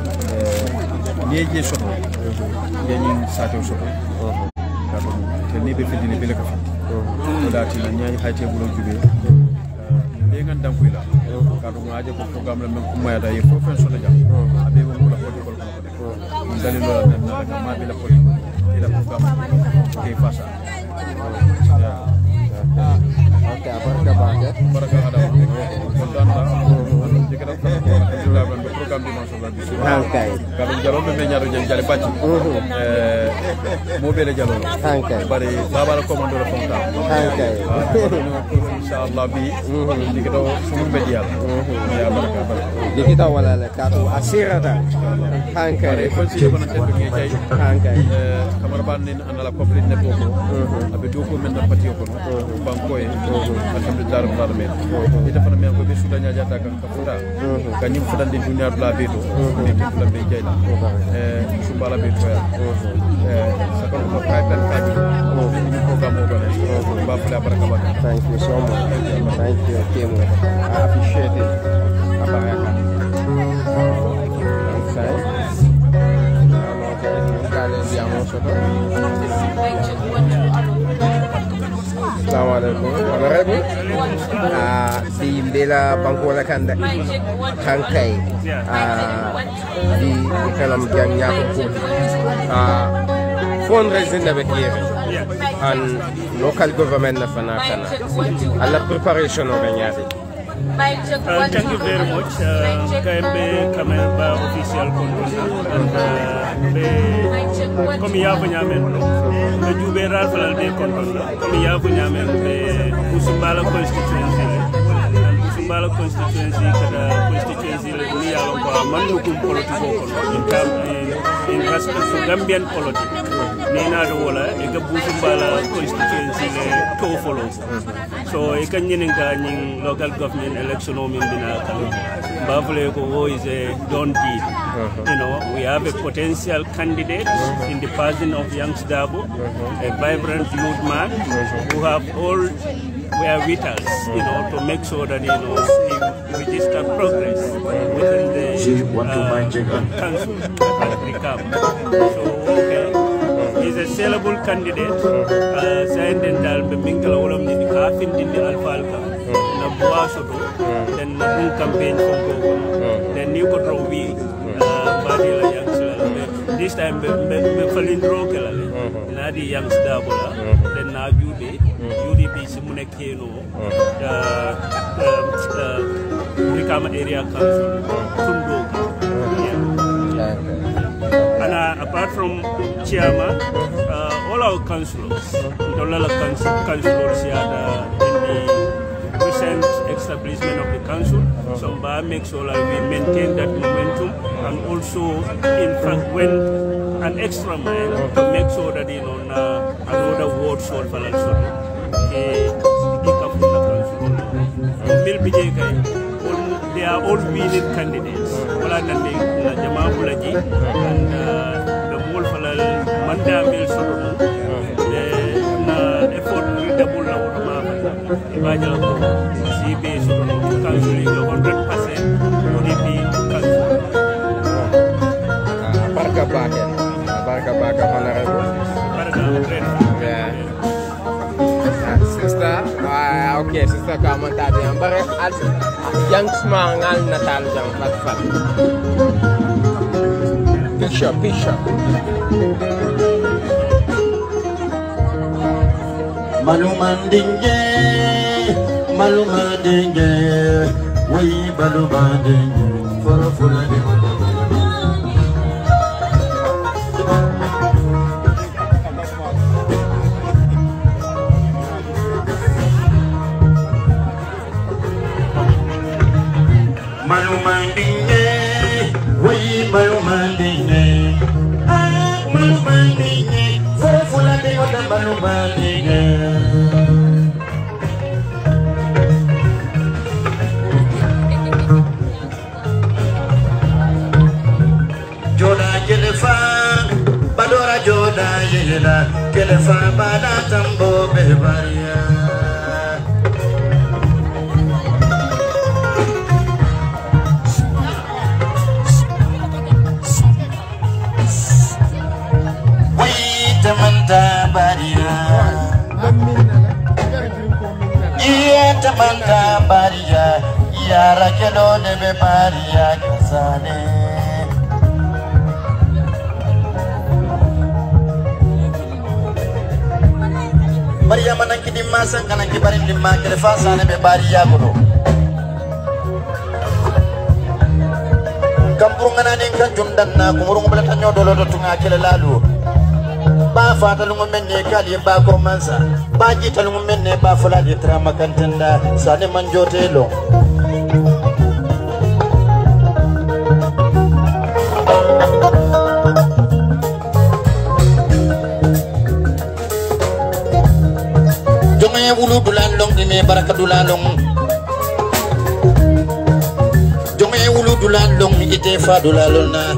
liye soto yanin sato soto kato ni be fidini bele ka fit ko dati na nyaay hayte bulo jube be ngan dam ko ila kato ma aje ko programme la men ko maya da ye profession la jam abe mo la protocol ko dalil lo na ma be la protocol ila programme ke fasa Okay, baraka ada kontan dikira program di masa lalu. Hangkai. Kalau jalur be nyaro jale bacci. Mo bele jalur. Hangkai. Bari babal komando la fonta. Hangkai. Inshallah bi dikira sumu be dial. Ya baraka. Dikita wala la katu asirata. Hangkai. Ko ci bana teddu ngi jay. Hangkai. Kamar ban ni andala complete network. Abe do ko men na patio ko. Bankoy. Alhamdulillah rabbil alamin. Ita fana men ko be sudanya jata kan ka futa. Kanyum fudan di dunia bla beto. Be fula be jayla. Sumbala be toya. Sakon ko pipeline kaji. Ni program organize. Ba fula baraka ba. Thank you so much. Thank you, Kim. I appreciate it. Abaraka. Assalamualaikum. Honorable. Di Mbela Bankola Kanda Hangkai di kalam jang nyako fundraising na bekir and local government na fanakana ala preparation of nyati. Thank you very much. KMB Kamemba official controller and comme ya banyamen no jube rafal de controller comme ya banyamen be Busumbala constituency Busumbala constituency kada constituency le ni ya ko man ko politiko ko in respect to Gambian politics ni na do wala e ga Busumbala constituency le to follow so e kan nyin ga nyin local government election o min bina kan bavle ko is a don't deed. You know, we have a potential candidate in the person of Youngs Dabo, a vibrant youth man who have all were with us, you know, to make sure that, you know, he register progress within the council at Ricam. So, okay, he's a sellable candidate. Sayin dental be minkala wolom ni kafin din alfalka na buasoto then na campaign ko then you could draw we badila Youngs this time be falling draw kelale nadi yang Dabula then na jube UDP simune keno Brikama area council Tundo and apart from chairman all our councillors councillors in the recent establishment of the council so make sure that we maintain that momentum and also in fact went an extra mile to make sure that another ward sold for the they are all winning candidates wala nande na jama bulaji and the whole falal manda mil soto na effort double la wala ma ibajal ko CB soto council 100% ODP council barka honorable sister okay sister kamu tadi yang bare yang semangal natal yang fatfat picture malumandinge wai balumandinge forofula de malumandinge forofula de oda malumandinge joda jelefa badora joda yela kelefa bada tambo bebaria Tamanta baria, iya tamanta baria, iya rakelo debe baria kasane. Baria manang kini masang kanang kibarin lima kelefasa debe baria guru. Kampung ananing kanjundan na kumurung belatanyo dolo tunga kele lalu. Ba fata lungu menne kali ba ko mansa ba jita lungu menne ba fula di trama kantanda sane manjote lo jonge wulu dulan long ni me baraka dulan long jonge wulu dulan long ni ite fa dulan na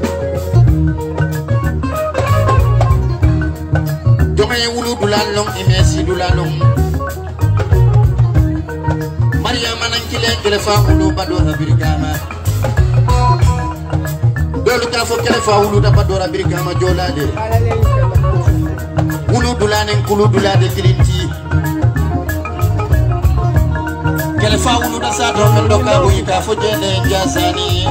Jomay wulu dulalong imesi dulalong Maria manankile kelefa wulu badora birigama Dolu kafo kelefa wulu da badora birigama jolade Wulu dulanen kulu dulade kilinti Kelefa wulu da sato mendoka buyi kafo jene jasani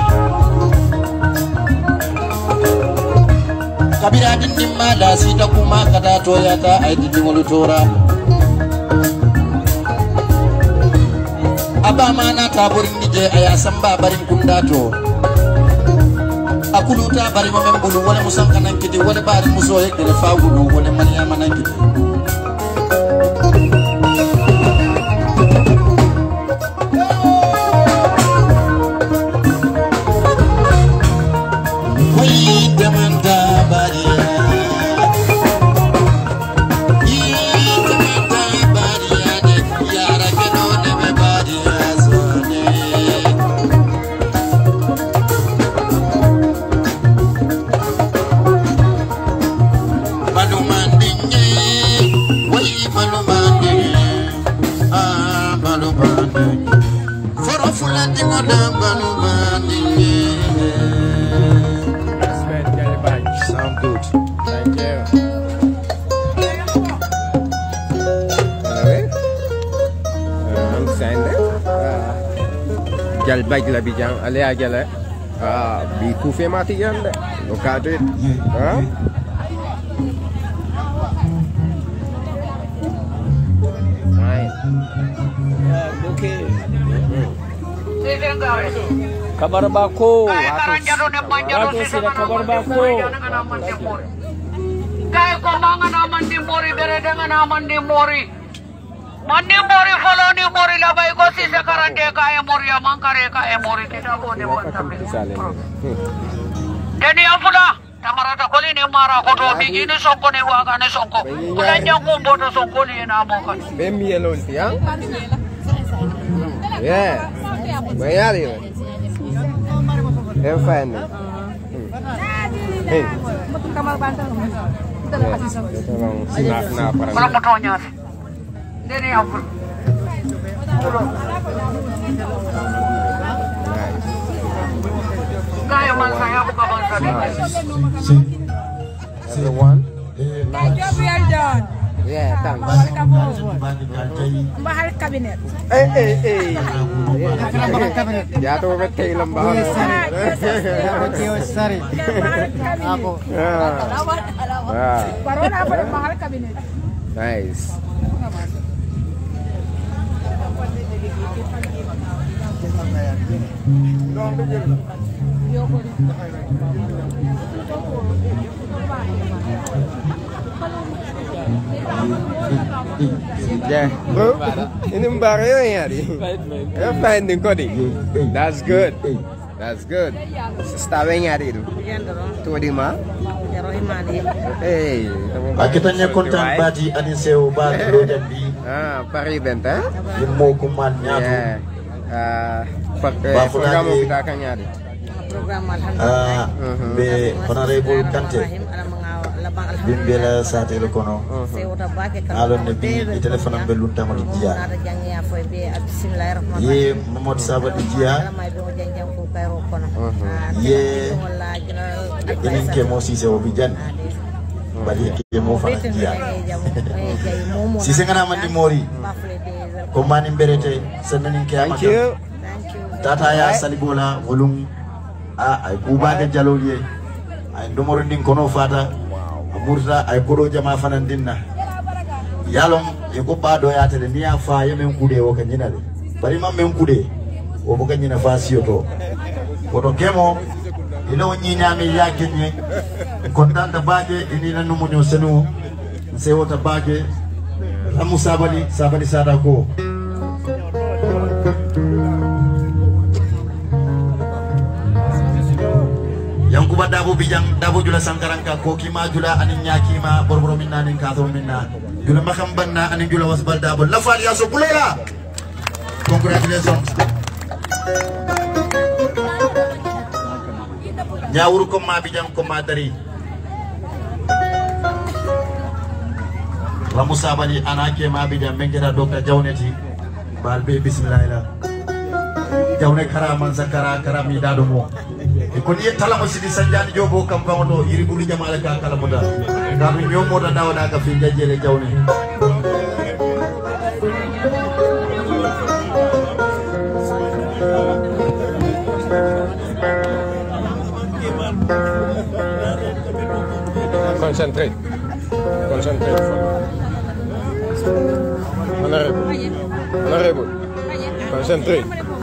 Kabira dindi mala sita kuma kata toyata ay dindi ngolutora Aba mana taburin nije aya samba barin kundato Akuluta bari mamembulu wala musangka nankiti wala bari musoye kele fawulu wala maniyama nankiti Sound good. Thank you. I'm saying that. Jal baik lebih jang, ale aja le. Biku fe mati jang le. Lokade. Kabar bako. Aku sila kabar bako. Kaya ko mga naman di mori, beredanga naman di mori. Mandi mori, follow ni mori, labay ko si Sakarande kaya mori, amang kare kaya mori, kita po ni Wantabi. Deni apula, tamarata ko ni mara ko do, bigini songko ni waga ni songko. Wala niya kung boto songko ni inamokan. Bemi alone tiyang? Yeah. Mayari yun. Fine. Hey. Parang motonya. Deni apula. Kaya man saya buka bangsa di. Everyone. Thank you, well done. Yeah, thanks. Bahal kabinet. Jatuh betul lembah. Sorry. Aku. Baru apa bahal kabinet. Nice. Yeah, bro. Ini baru ya di. Finding kodi. That's good. That's good. Starting hari itu. Tu di mana? Hey. Kita kontan baji ani sewa baru jadi. Pari benta. Mau kumannya. Program kita akan nyari. Program be honorable Kante bimbela saat itu kono alon nabi di telepon ambil lunta mau dia ye Muhammad sahabat dia ye ini kemosi sewa bijan balik kemo fana dia sisi ngana mandi mori komani berete senanin kiamat tata ya salibola volum ay kuba ke jaloliye ay domoro ndin kono fata amurta ay kodo jama fanan dinna yalom e ko bado ya tele niya fa yemen kude o kanyina de bari mam men kude o bo kanyina fa siyoto koto kemo ilo nyinya mi yakenye kontanta baje inina numo nyo senu sewota baje amu sabali sada ko yang kuba dabu bijang dabu jula sangkarangka ko kima jula anin nyakima borboro minna nin kato minna jula makam banna anin jula wasbal dabu lafal ya so pulela. Congratulations. Nyawur ko ma bijang ko madari lamu sabani anake ma bijang mengera dokta jawneti balbe bismillah jawne karaman zakara karami dado mo ko ni tala mo sidi sanjani jobo kam bawono iri bulu jamala ka kala moda ngam nyomo da dawda ka fi jajjele jawne Concentrate. Honorable. Concentrate.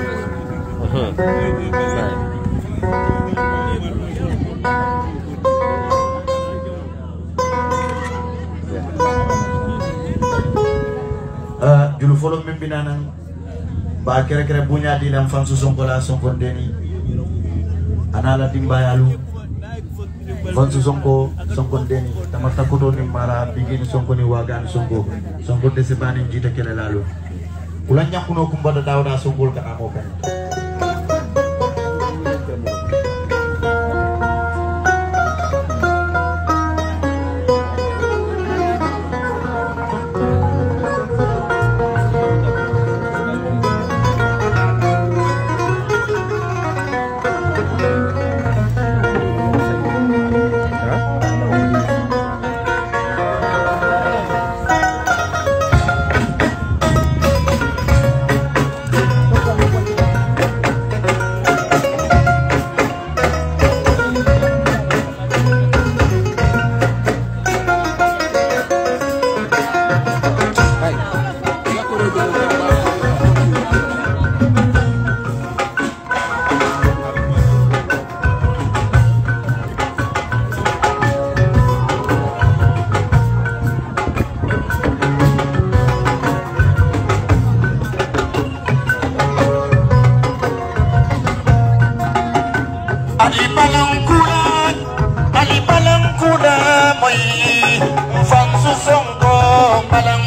Julu follow membinanan ba kere-kere punya di dalam fansu songkola songkon deni anala timbayalu fansu songkon deni tamata kudo ni mara bigini songkoni wagan songkon desebani jita kele lalu ulanya kuno kumbada dawda songkol ka amokan Ali Balangkuda moy fansu Sonko balang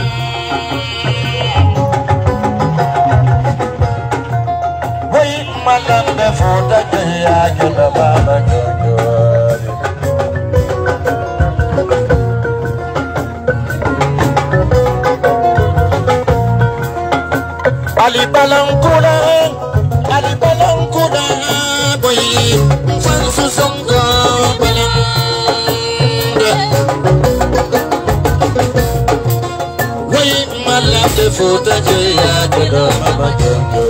boy malam be foda jaya jula baba jojo Ali Balangkuda boy fansu Sonko balang boy malam be foda jaya jula baba jojo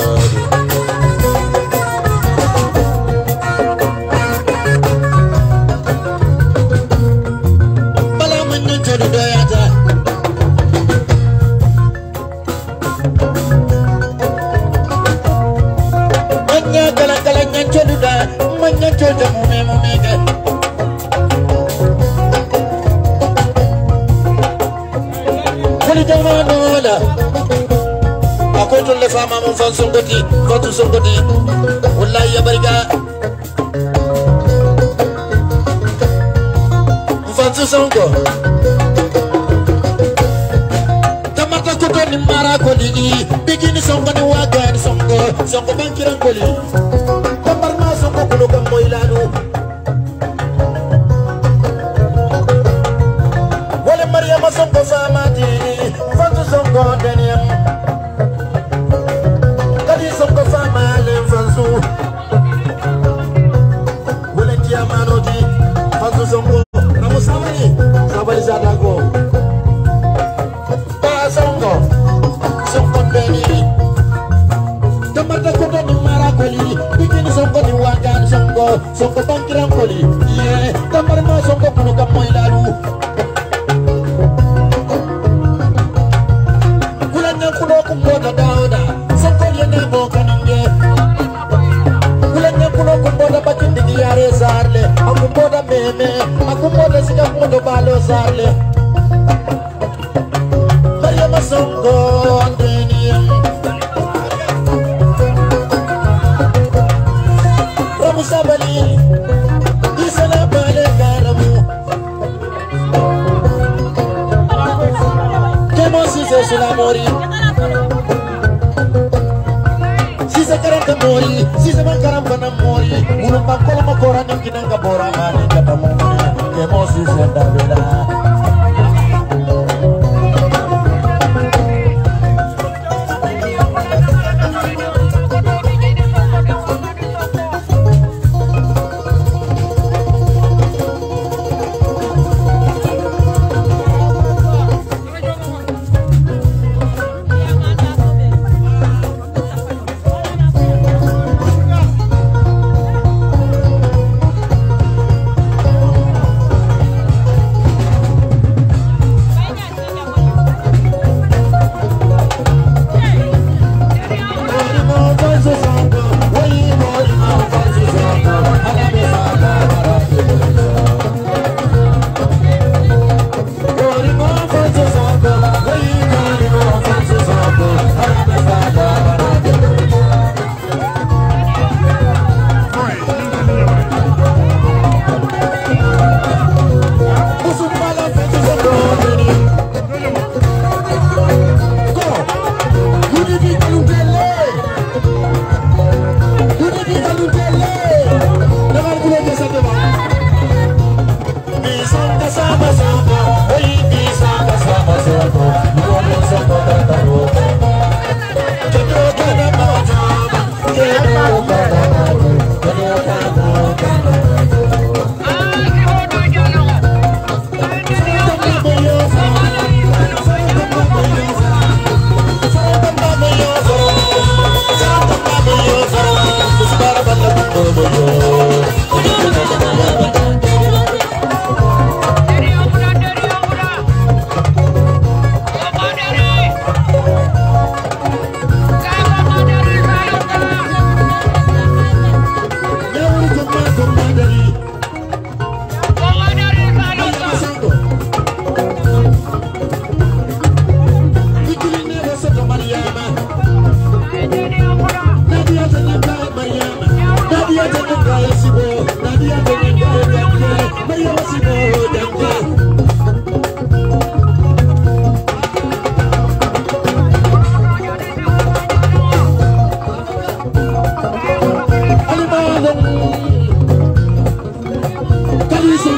Jojo mume Kuli jamano la Ako le fama mon fan songoti Fatu songoti Wallahi ya bariga Fatu songo Tamata kuto ni mara koli Bikini songo ni waga ni songo Songo bankiran koli Kulo kang moilano Wale Maria Sonko famati Fantu Sonko deniam Kadi Sonko famale fansu Wale kiamanoti Fantu Sonko Namu sabali Sabali sadako Pa Sonko Sonko deni Tamata kuto ni marakoli Bikini Sonko ni wagan Sonko bangkiran koli Iye Tambar ma Sonko kuno kamoy lalu Kulanya kuno kumboda dauda Sonko liene boka ninge Kulanya kuno kumboda bakindi giyare zarle Akumboda meme Akumboda sika kumodo balo zarle Mariama Sonko andeniam Sabali Isala bale karamu Kemo sise sulamori Sise karanta mori Sise mankaramba mori Ulu makola makora nyamkinanga bora mani kata mori Kemo sise ndabela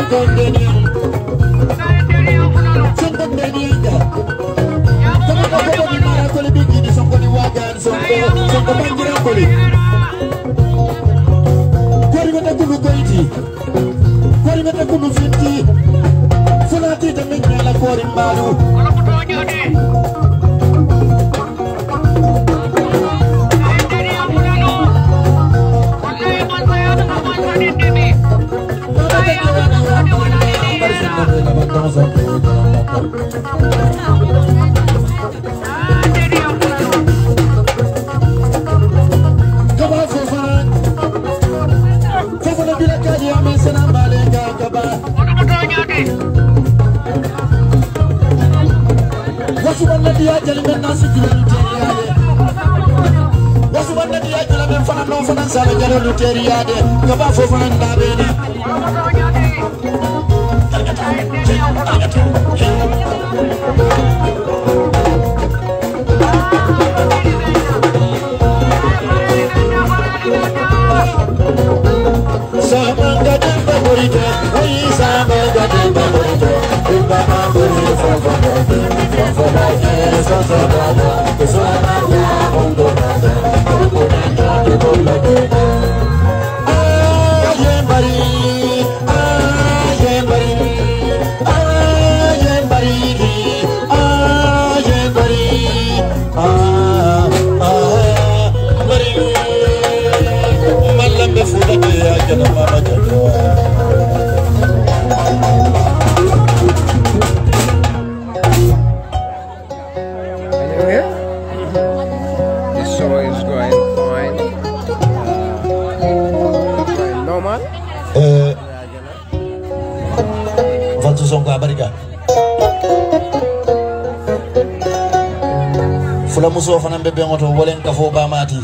Fula muso fana be bengoto wolen kafo ba mati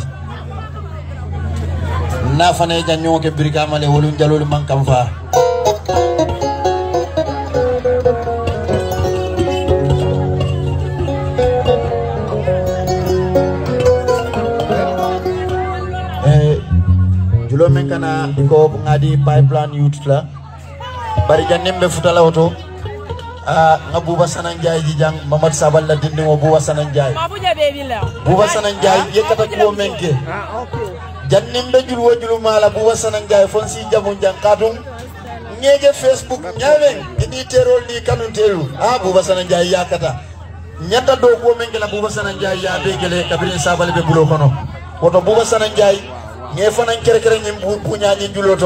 na fana janyo ke birga male wolun jalol man kam fa julo men kana ko ngadi pipeline youth la bari jannembe futala auto Buba Sanan Jai jijang Mamad Sabal la dindi mo Buba Sanan Jai Buba Sanan Jai yekata ko menke jannimbe julu mala Buba Sanan Jai fonsi jamu jang kadum ngege Facebook nyawen ini terol di kanun telu Buba Sanan Jai yakata nyata do ko menke la Buba Sanan Jai ya begele kabirin Sabal be bulo kono woto Buba Sanan Jai nge fanan kere nyim punya nyi juloto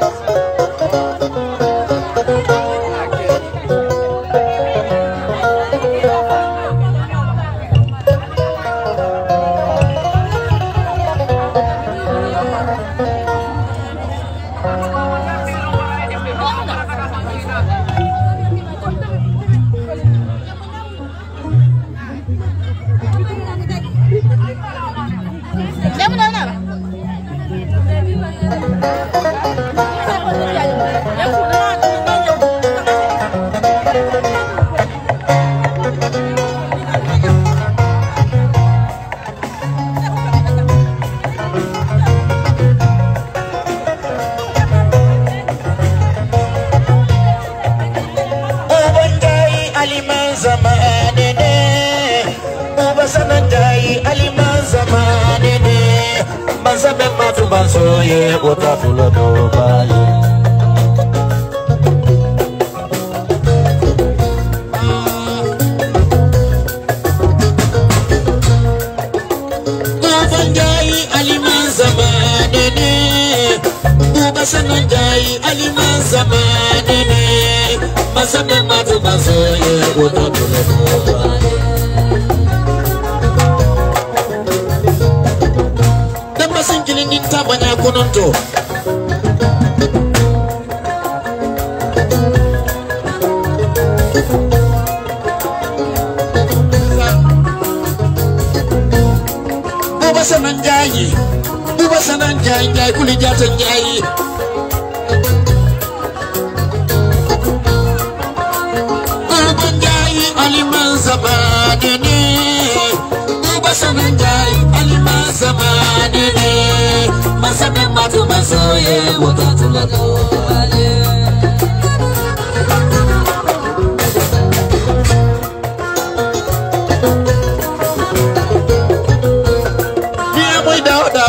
Bansoye ota tulo do bali Ubanjai aliman zamanene Ubasananjai aliman zamanene Masabe matu bansoye ota tulo do bali Tabanya kononto Buba Sanan Jai kuli jata Jai Uban Jai aliman zamanene Buba Sanan Jai aliman zamanene Masabe matu masoye wotatu la do ale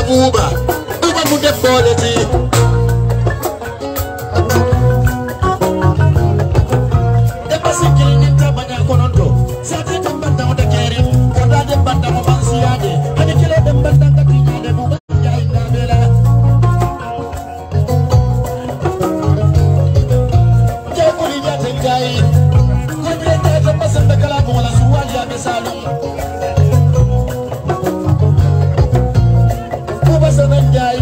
buba mu def boole ci dépassé kili ni tabanya konondo sa te tambanda o de keri ko da de banda mo man siade ani kile dem banda ka tinya de buba jay na bela je ko li jate jay ko bi de ta pasan da kala ko wala suwali ya be salum buba sanan jay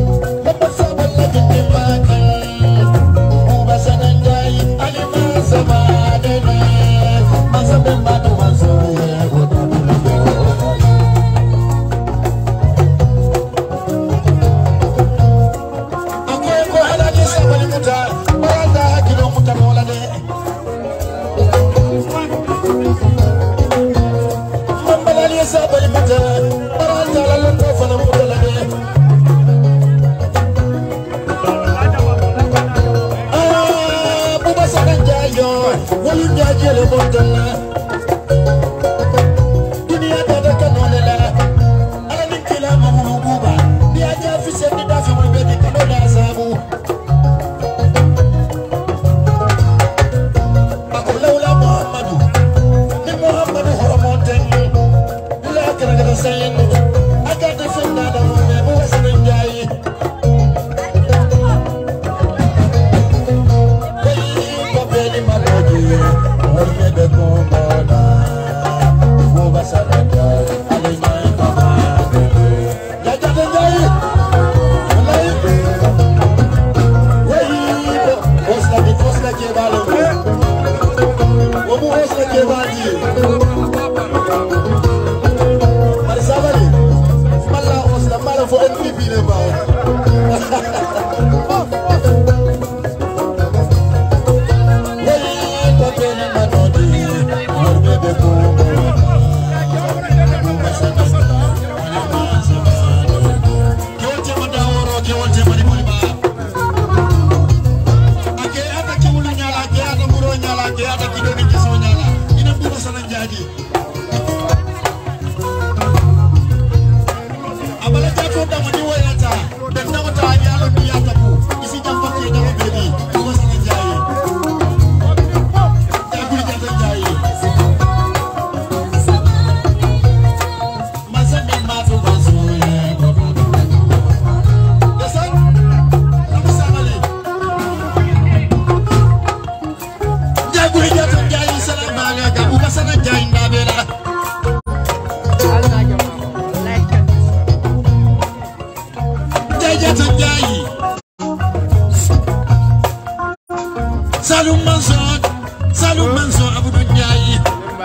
Salum Manson Abdou Ndiaye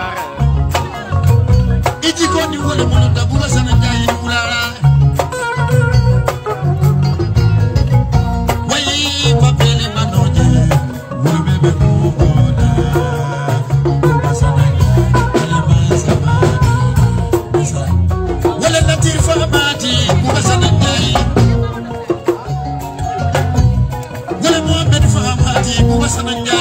iji ko ni wole mono da buga sana Ndiaye ni kulala wayi papele manoje wole bebe kuboda sana wole natir fa amati buga sana Ndiaye wole Mohamed fa amati buga sana Ndiaye